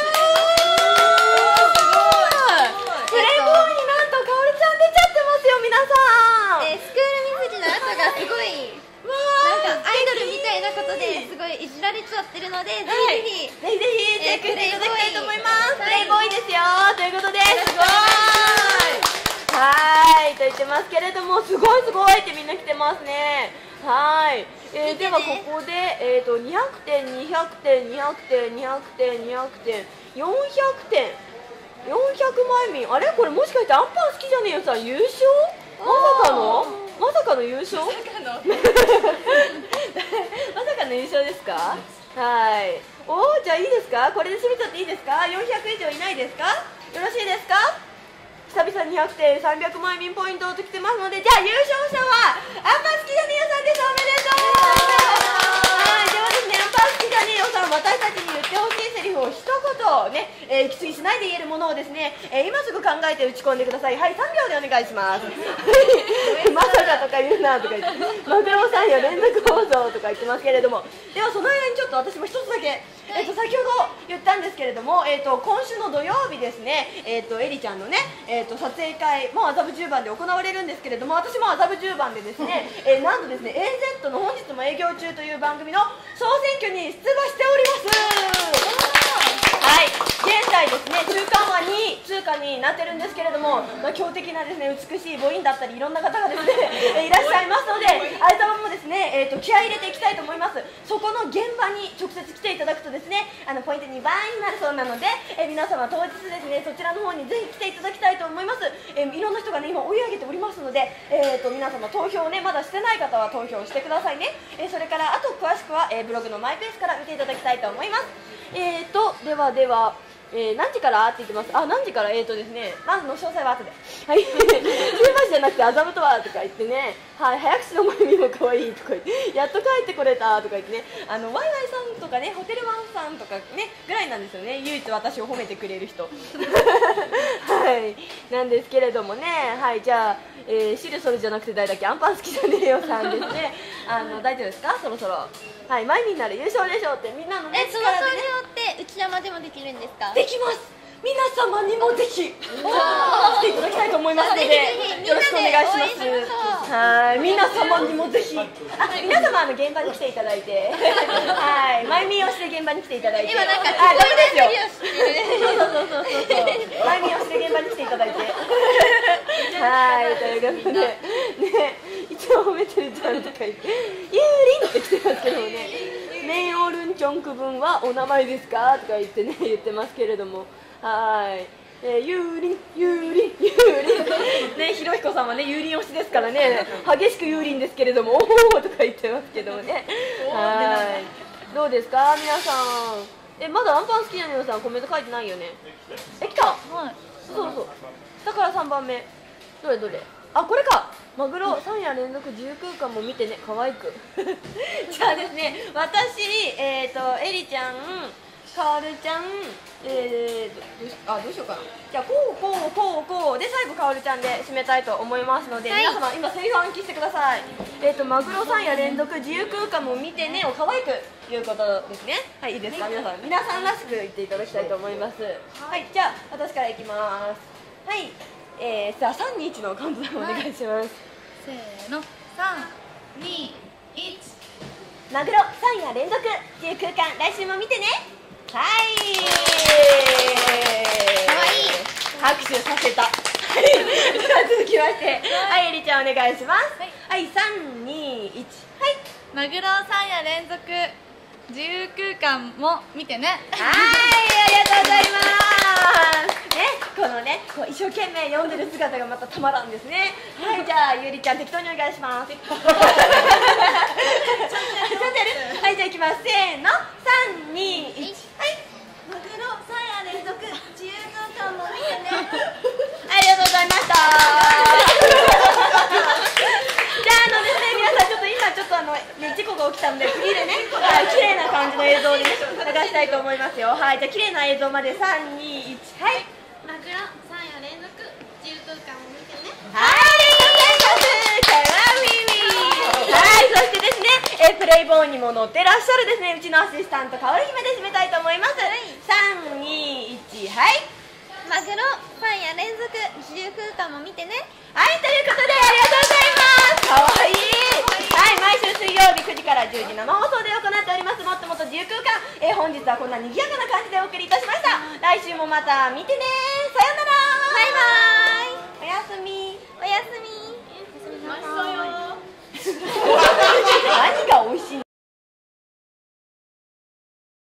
いプレイボーイになんとかおりちゃん出ちゃってますよ皆さん、 えースクール水着の後がすごいなんかアイドルみたいなことですごいいじられちゃってるので、ぜひぜひぜひぜひチェックしていただきたいと思います。プはいレイボーイですよということですごーいはいと言ってますけれどもすごいすごいってみんな来てますねはい、えー、ではここで、えー、とにひゃくてんにひゃくてんにひゃくてんにひゃくてんにひゃくてんよんひゃくてんよんひゃくまいみんあれこれもしかしてアンパン好きじゃねえよさん優勝まさかのまさかの優勝？まさかのまさかの優勝ですか？はい。おお、じゃあいいですか？これで締めちゃっていいですか？よんひゃく以上いないですか？よろしいですか？久々にひゃくてんさんびゃくまんえんポイントときてますので、じゃあ優勝者はアンパン好きだねよさんです。おめでとう。はい、ではですね、アンパン好きだねよさん、私たちに言ってほしいセリフを一言ね、えー、息継ぎしないで言えるものをですね、えー、今すぐ考えて打ち込んでください。はい、さんびょうでお願いします。まさかとか言うなとか言って、マグロさんや連続放送とか言ってますけれども、ではその間にちょっと私も一つだけ、えー、と先ほど言ったんですけれども、えー、と今週の土曜日ですね、えー、とエリちゃんのね、えー、と撮影会も麻布十番で行われるんですけれども、私も麻布十番でですね、えー、なんとですね エーゼット の本日も営業中という番組の総選挙に出馬しております。はい、現在ですね中間はにい通過になってるんですけれども、まあ、強敵なですね美しい母音だったりいろんな方がですねいらっしゃいますので、相様もですね、えー、と気合い入れていきたいと思います。そこの現場に直接来ていただくとですね、あのポイントにばいになるそうなので、えー、皆様当日ですねそちらの方にぜひ来ていただきたいと思います。えー、いろんな人がね今追い上げておりますので、えー、と皆様投票をねまだしてない方は投票してくださいね。えー、それからあと詳しくは、えー、ブログのマイペースから見ていただきたいと思います。えーとではでは、えー、何時からって言ってます。あ、何時から、えーとですね、まずの詳細は後で。はい。新橋じゃなくて麻布とはとか言ってね、はい、早口のまゆみも可愛いとか言って、やっと帰ってこれたとか言ってね、あの、ワイワイさんとかね、ホテルワンさんとかね、ぐらいなんですよね、唯一私を褒めてくれる人。はい。なんですけれどもね、はい、じゃあ、えー、シルソルじゃなくて誰だっけ、アンパン好きじゃねえよさんですね。あの、大丈夫ですかそろそろ。はい、マイミになる優勝でしょうってみんなのねえ、その投票って内山でもできるんですか？ できます。皆様にもぜひ来ていただきたいと思いますので、よろしくお願いします。はい、皆様にもぜひ、あ、皆様あの現場に来ていただいて、はい、マイミーをして現場に来ていただいて、 今なんかあ、ダメですよ。 そうそうそうそうそうそう、マイミーをして現場に来ていただいて、はい、ということでね、一応褒めてるじゃんとか言って、ユーリンって来てますけどもね、メンオルンチョンク分はお名前ですかとか言ってね言ってますけれども。はい、えー、ユーリン、ユーリン、ユーリンね、ひろひこさんはね、ユーリン推しですからね、激しくユーリンですけれども、おーとか言ってますけどもね、はい、どうですか、皆さん、え、まだアンパン好きなのさん、コメント書いてないよね、え、来た、はい、そうそう、下からさんばんめ、どれどれ、あ、これか、マグロさん夜連続自由空間も見てね、可愛く。じゃあですね、私、えーと、エリちゃん、カールちゃん、えー、どうしあどうしようかな、じゃあこうこうこうこうで最後カオルちゃんで締めたいと思いますので、はい、皆様今セリフ暗記してください。えっ、ー、とマグロさんや連続自由空間も見てねを可愛く言うことですね。はい、いいですか、皆さん皆さんらしく言っていただきたいと思います。はい、じゃあ私からいきます。はい、えー、さあさんにいちのカウントダウンお願いします、はい、 せーの、さんにいち、 マグロさん夜連続自由空間来週も見てね。はい、 かわいい拍手させた。はい、では続きまして、はい、エリちゃんお願いします。はい、さんにいち、はい。 マグロさん夜連続自由空間も見てね。はい、 ありがとうございます。ね、このね、こう一生懸命読んでる姿がまたたまらんですね。はい、じゃあゆりちゃん適当にお願いします。ちょっとやる。はい、じゃあいきます。せーの、さんにいち、はい。 マグロさん夜連続自由空間も見てね。 ありがとうございました。じゃあ、あのですね、皆さんちょっと今ちょっとあの、ね、事故が起きたので次でね、はい、綺麗な感じの映像で、ね、流したいと思いますよ。はい、じゃあ綺麗な映像までさんにいち、はい。 マグロさん夜連続自由空間も見てね。 はい、ありがとうございます。かわいい。はい、そしてですね、えプレイボーンにも乗ってらっしゃるですね、うちのアシスタントかおり姫で締めたいと思います。さんにいち、はい。 マグロさん夜連続自由空間も見てね。 はい、ということでありがとうございます。かわいい。はい、毎週水曜日くじからじゅうじ生放送で行っておりますもっともっと自由空間、えー、本日はこんな賑やかな感じでお送りいたしました。来週もまた見てねー。